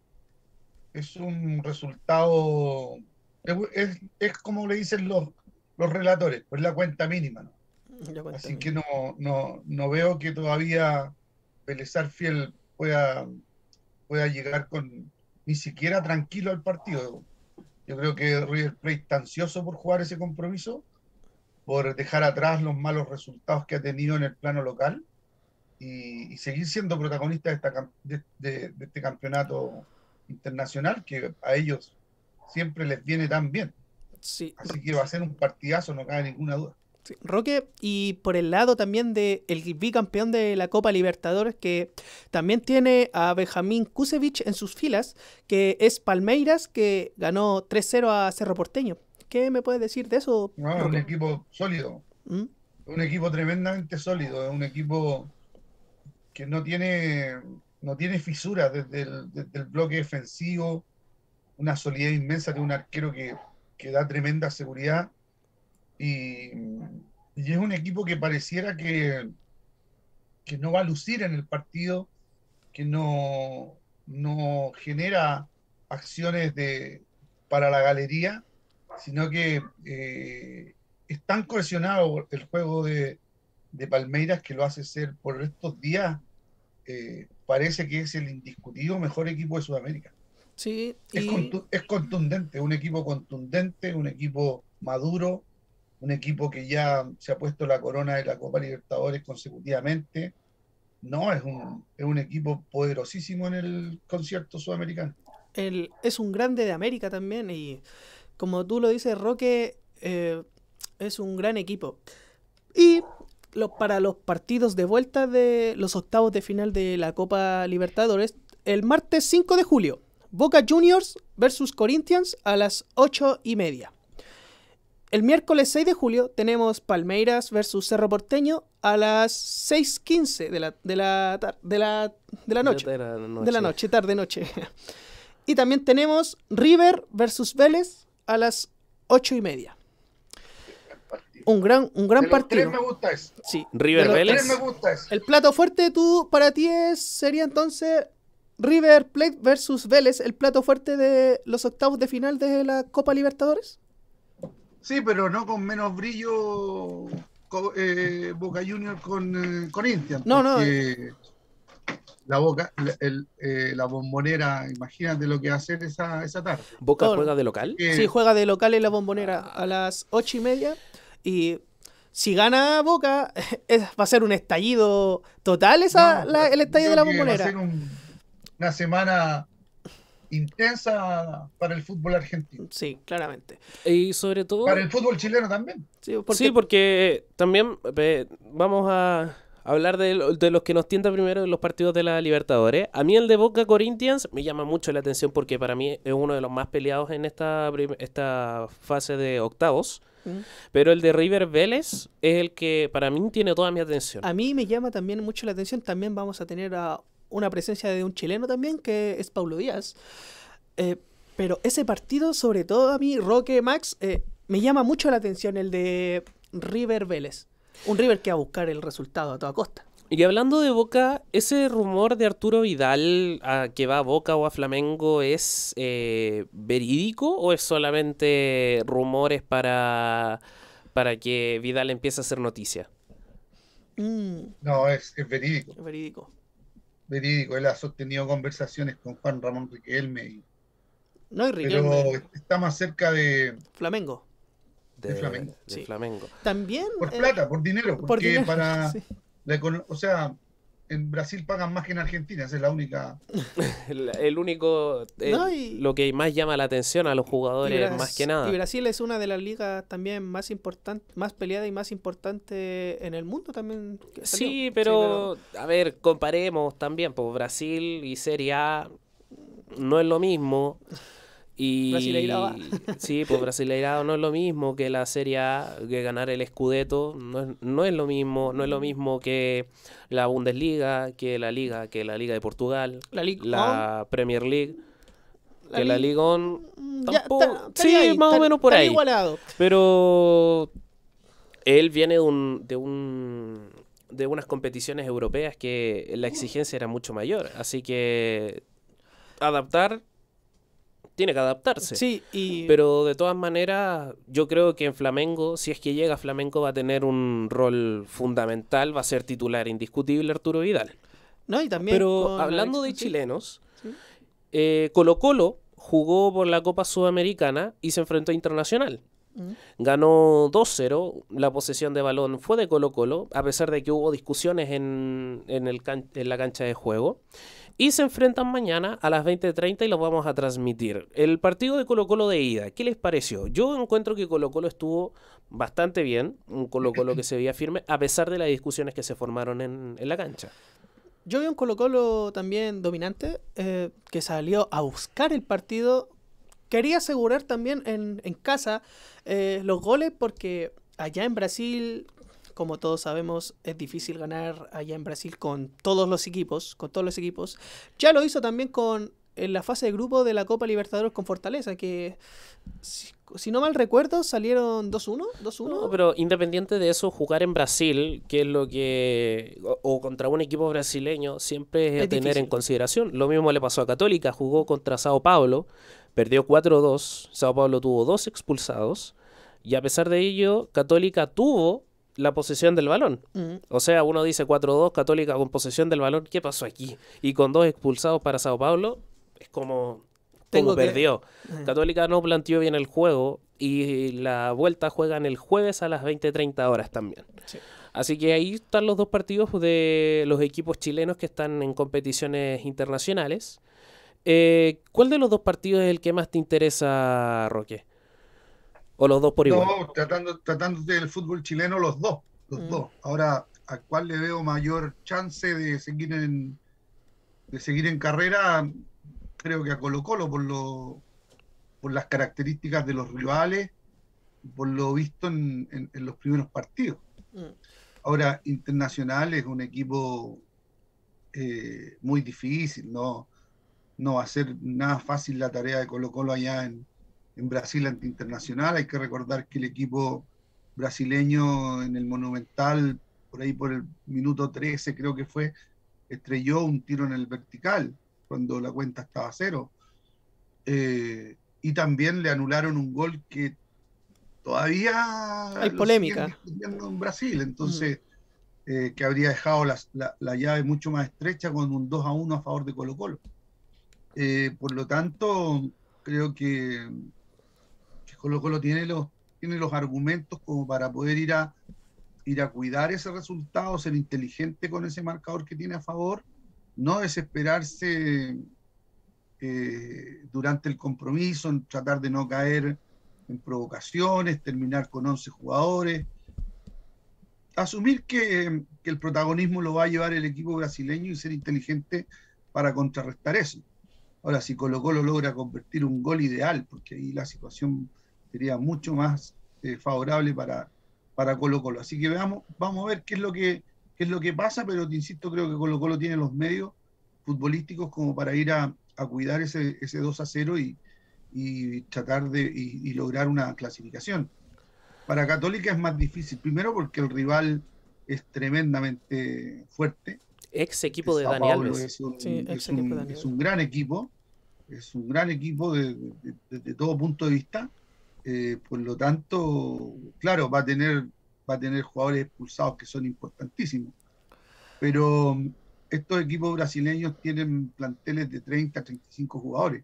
es un resultado, es, es, es como le dicen los, los relatores, pues la cuenta mínima, ¿no? La cuenta Así mínima. que no, no, no veo que todavía Vélez Sarsfield pueda, pueda llegar con ni siquiera tranquilo al partido. Yo creo que River Plate está ansioso por jugar ese compromiso, por dejar atrás los malos resultados que ha tenido en el plano local y, y seguir siendo protagonista de, esta, cam- de, de- de este campeonato internacional que a ellos siempre les viene tan bien. Sí. Así que va a ser un partidazo, no cabe ninguna duda. Sí. Roque, y por el lado también del bicampeón de la Copa Libertadores, que también tiene a Benjamín Kusevich en sus filas, que es Palmeiras, que ganó tres cero a Cerro Porteño. ¿Qué me puedes decir de eso, No, es un Roque? equipo sólido, ¿Mm? un equipo tremendamente sólido, es un equipo que no tiene, no tiene fisuras desde el, desde el bloque defensivo, una solidez inmensa de un arquero que, que da tremenda seguridad y, y es un equipo que pareciera que, que no va a lucir en el partido, que no, no genera acciones de, para la galería, sino que eh, es tan cohesionado el juego de, de Palmeiras que lo hace ser por estos días, eh, parece que es el indiscutido mejor equipo de Sudamérica. Sí, Es, y contu- es contundente, un equipo contundente, un equipo maduro, un equipo que ya se ha puesto la corona de la Copa Libertadores consecutivamente. No, es un, es un equipo poderosísimo en el concierto sudamericano. el, es un grande de América también, y como tú lo dices, Roque, eh, es un gran equipo. Y lo- para los partidos de vuelta de los octavos de final de la Copa Libertadores, el martes cinco de julio, Boca Juniors versus Corinthians a las ocho y media. El miércoles seis de julio tenemos Palmeiras versus Cerro Porteño a las seis quince de la, de la, tar- de la, de la noche. De la noche. De la noche, tarde noche. Y también tenemos River versus Vélez a las ocho y media. Un gran, un gran De los partido. tres me gusta ese. Sí. River De los Vélez. Tres me gusta ese. El plato fuerte tú para ti es, sería entonces River Plate versus Vélez, el plato fuerte de los octavos de final de la Copa Libertadores. Sí, pero no con menos brillo co- eh, Boca Juniors con eh, Corinthians. No, no. porque la Boca, el, el, eh, la Bombonera, imagínate lo que va a hacer esa, esa tarde. ¿Boca Todo. juega de local? Eh, Sí, juega de local en la Bombonera a las ocho y media. Y si gana Boca, es- va a ser un estallido total esa, no, la- el estallido de creo la que va a Bombonera. ser un- una semana intensa para el fútbol argentino. Sí, claramente. Y sobre todo... Para el fútbol chileno también. Sí, porque, Sí, porque también eh, vamos a hablar de, lo- de los que nos tientan primero en los partidos de la Libertadores. A mí el de Boca Corinthians me llama mucho la atención porque para mí es uno de los más peleados en esta, prim- esta fase de octavos. Mm. Pero el de River Vélez es el que para mí tiene toda mi atención. a mí me llama también mucho la atención. También vamos a tener a una presencia de un chileno también, que es Paulo Díaz. Eh, pero ese partido, sobre todo a mí, Roque, Max, eh, me llama mucho la atención el de River Vélez. Un River que va a buscar el resultado a toda costa. Y hablando de Boca, ¿ese rumor de Arturo Vidal a que va a Boca o a Flamengo es eh, verídico o es solamente rumores para, para que Vidal empiece a hacer noticia? Mm, No, es, es verídico. es verídico. Verídico. Él ha sostenido conversaciones con Juan Ramón Riquelme, y- No, y pero Riquelme, está más cerca de, Flamengo. de Flamengo. de Sí. Flamengo. También. Por eh, plata, por dinero, porque por dinero, para sí. la econo- o sea, en Brasil pagan más que en Argentina, esa es la única. El, el único, eh, No, y- lo que más llama la atención a los Y jugadores Bras- más que nada. y Brasil es una de las ligas también más importantes, más peleada y más importante en el mundo también. que salió. Sí, pero, a ver, comparemos también, pues Brasil y Serie A no es lo mismo. Y Brasileirao. sí, pues Brasileirao no es lo mismo que la Serie A, que ganar el Scudetto, no es, no es lo mismo, no es lo mismo que la Bundesliga, que la Liga, que la Liga de Portugal, La Ligue la Premier League, La que la Ligue- Ligue On Mm, ya, tampoco, está- sí, estaría ahí, más o está- menos por estaría ahí. igualado. Pero él viene de un, de un de unas competiciones europeas que la exigencia era mucho mayor, así que adaptar tiene que adaptarse. Sí, y Pero de todas maneras, yo creo que en Flamengo, si es que llega Flamengo, va a tener un rol fundamental, va a ser titular indiscutible Arturo Vidal. no, y también Pero con hablando de Alex- sí. chilenos, Sí. eh, Colo Colo jugó por la Copa Sudamericana y se enfrentó a Internacional. Mm. Ganó dos cero, la posesión de balón fue de Colo Colo, a pesar de que hubo discusiones en, en, el can- en la cancha de juego. Y se enfrentan mañana a las veinte treinta y los vamos a transmitir. El partido de Colo Colo de ida, ¿qué les pareció? Yo encuentro que Colo Colo estuvo bastante bien, un Colo Colo que se veía firme, a pesar de las discusiones que se formaron en, en la cancha. Yo vi un Colo Colo también dominante, eh, que salió a buscar el partido. Quería asegurar también en, en casa eh, los goles, porque allá en Brasil, como todos sabemos, es difícil ganar allá en Brasil con todos los equipos, con todos los equipos. Ya lo hizo también con en la fase de grupo de la Copa Libertadores con Fortaleza, que si, si no mal recuerdo salieron dos uno, dos uno. No, pero independiente de eso, jugar en Brasil, que es lo que... o, o contra un equipo brasileño, siempre es, Es a tener difícil. en consideración. Lo mismo le pasó a Católica, jugó contra Sao Paulo, perdió cuatro dos, Sao Paulo tuvo dos expulsados, y a pesar de ello, Católica tuvo la posesión del balón. Mm. O sea, uno dice cuatro dos, Católica con posesión del balón, ¿qué pasó aquí? Y con dos expulsados para Sao Paulo, es como... Tengo como que- perdió. Eh. Católica no planteó bien el juego y la vuelta juegan el jueves a las veinte treinta horas también. Sí. Así que ahí están los dos partidos de los equipos chilenos que están en competiciones internacionales. Eh, ¿Cuál de los dos partidos es el que más te interesa, Roque? ¿O los dos por igual? No, tratando, tratando del fútbol chileno, los dos, los Mm. dos. Ahora, ¿a cuál le veo mayor chance de seguir en, de seguir en carrera? Creo que a Colo Colo, por lo, por las características de los rivales, por lo visto en, en- en los primeros partidos. Mm. Ahora, Internacional es un equipo eh, muy difícil, ¿no? No va a ser nada fácil la tarea de Colo Colo allá en, en Brasil ante Internacional. Hay que recordar que el equipo brasileño en el Monumental, por ahí por el minuto trece creo que fue, estrelló un tiro en el vertical cuando la cuenta estaba a cero. Eh, y también le anularon un gol que todavía Hay lo polémica. siguen discutiendo en Brasil. Entonces, eh, que habría dejado la, la, la llave mucho más estrecha con un dos a uno a favor de Colo-Colo. Eh, por lo tanto, creo que, que Colo-Colo tiene los, tiene los argumentos como para poder ir a, ir a cuidar ese resultado, ser inteligente con ese marcador que tiene a favor, no desesperarse eh, durante el compromiso, en tratar de no caer en provocaciones, terminar con once jugadores, asumir que, que el protagonismo lo va a llevar el equipo brasileño y ser inteligente para contrarrestar eso. Ahora, si Colo-Colo logra convertir un gol ideal, porque ahí la situación sería mucho más eh, favorable para, para Colo-Colo. Así que veamos, vamos a ver qué es lo que, qué es lo que pasa, pero te insisto, creo que Colo-Colo tiene los medios futbolísticos como para ir a, a cuidar ese, ese dos a cero y, y tratar de y, y lograr una clasificación. Para Católica es más difícil, primero porque el rival es tremendamente fuerte. Ex equipo de Sao Dani Paulo Alves. Es un, Sí, es, un, es un gran equipo, es un gran equipo desde de, de, de todo punto de vista. Eh, por lo tanto, claro, va a tener va a tener jugadores expulsados que son importantísimos. Pero estos equipos brasileños tienen planteles de treinta, treinta y cinco jugadores.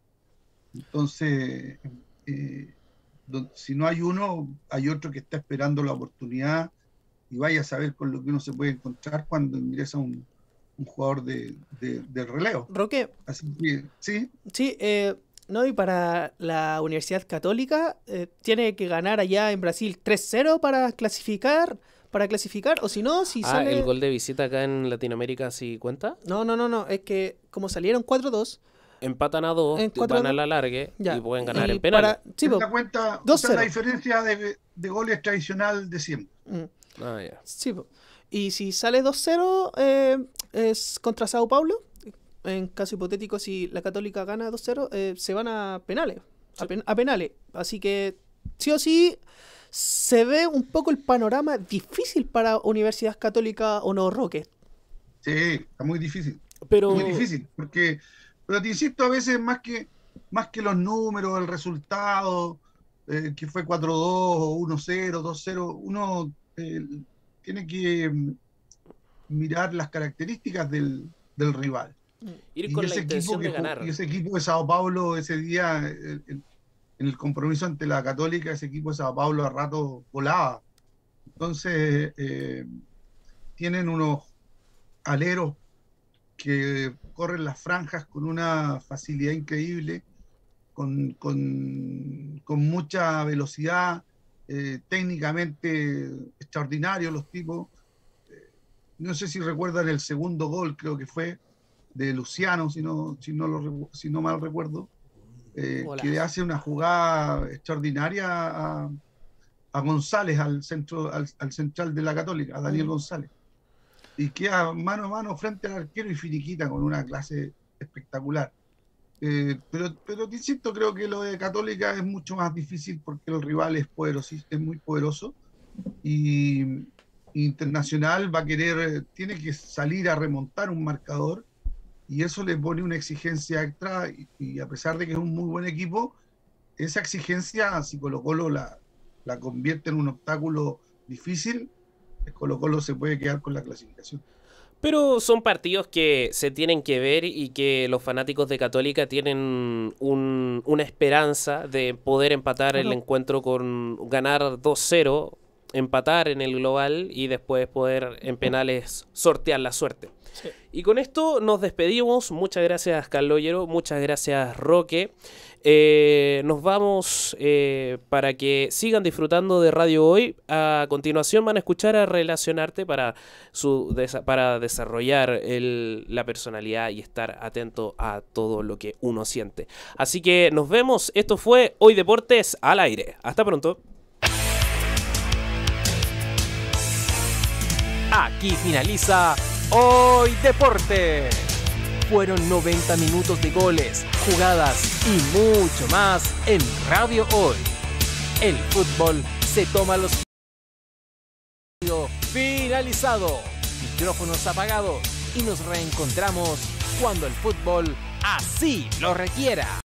Entonces, eh, si no hay uno, hay otro que está esperando la oportunidad y vaya a saber con lo que uno se puede encontrar cuando ingresa un, un jugador de, de, de relevo. Roque. Así que, sí. Sí, eh, no, y para la Universidad Católica eh, tiene que ganar allá en Brasil tres cero para clasificar, para clasificar, o si no, si ah, sale... ¿el gol de visita acá en Latinoamérica sí cuenta? No, no, no, no, es que como salieron cuatro dos... Empatan a dos, van a la largue y pueden ganar y en penales. Para, sí, la cuenta, o sea, la diferencia de, de goles tradicional de siempre. Mm. Ah, yeah. Sí, po. Y si sale dos cero eh, es contra Sao Paulo, en caso hipotético, si la Católica gana dos cero, eh, se van a penales, sí. a, pen, a penales. Así que sí o sí se ve un poco el panorama difícil para Universidad Católica o no, Roque. Sí, está muy difícil. Pero... Muy difícil, porque... Pero te insisto, a veces más que, más que los números, el resultado, eh, que fue cuatro dos, uno cero, dos cero, uno eh, tiene que mirar las características del, del rival. Ir y con ese la intención equipo de que, ganar. Y ese equipo de Sao Paulo ese día, en, en el compromiso ante la Católica, ese equipo de Sao Paulo a rato volaba. Entonces, eh, tienen unos aleros que corren las franjas con una facilidad increíble, con, con, con mucha velocidad, eh, técnicamente extraordinarios los tipos. Eh, no sé si recuerdan el segundo gol, creo que fue, de Luciano, si no, si no, lo, si no mal recuerdo, eh, que le hace una jugada extraordinaria a, a González, al, centro, al, al central de la Católica, a Daniel González. Y queda mano a mano frente al arquero y finiquita con una clase espectacular. Eh, pero, pero te insisto, creo que lo de Católica es mucho más difícil porque el rival es poderoso, es muy poderoso y Internacional va a querer, tiene que salir a remontar un marcador y eso le pone una exigencia extra y, y a pesar de que es un muy buen equipo, esa exigencia, si Colo-Colo la, la convierte en un obstáculo difícil, Colo-Colo se puede quedar con la clasificación. Pero son partidos que se tienen que ver y que los fanáticos de Católica tienen un, una esperanza de poder empatar bueno. el encuentro con ganar dos cero, empatar en el global y después poder en penales sortear la suerte. Sí. Y con esto nos despedimos. Muchas gracias, Carloyero. Muchas gracias, Roque. Eh, nos vamos eh, para que sigan disfrutando de Radio Hoy. A continuación van a escuchar a Relacionarte para, su, para desarrollar el, la personalidad y estar atento a todo lo que uno siente. Así que nos vemos. Esto fue Hoy Deportes al aire. Hasta pronto. Aquí finaliza Hoy Deportes. Fueron noventa minutos de goles, jugadas y mucho más en Radio Hoy. El fútbol se toma los... Finalizado. Micrófonos apagados y nos reencontramos cuando el fútbol así lo requiera.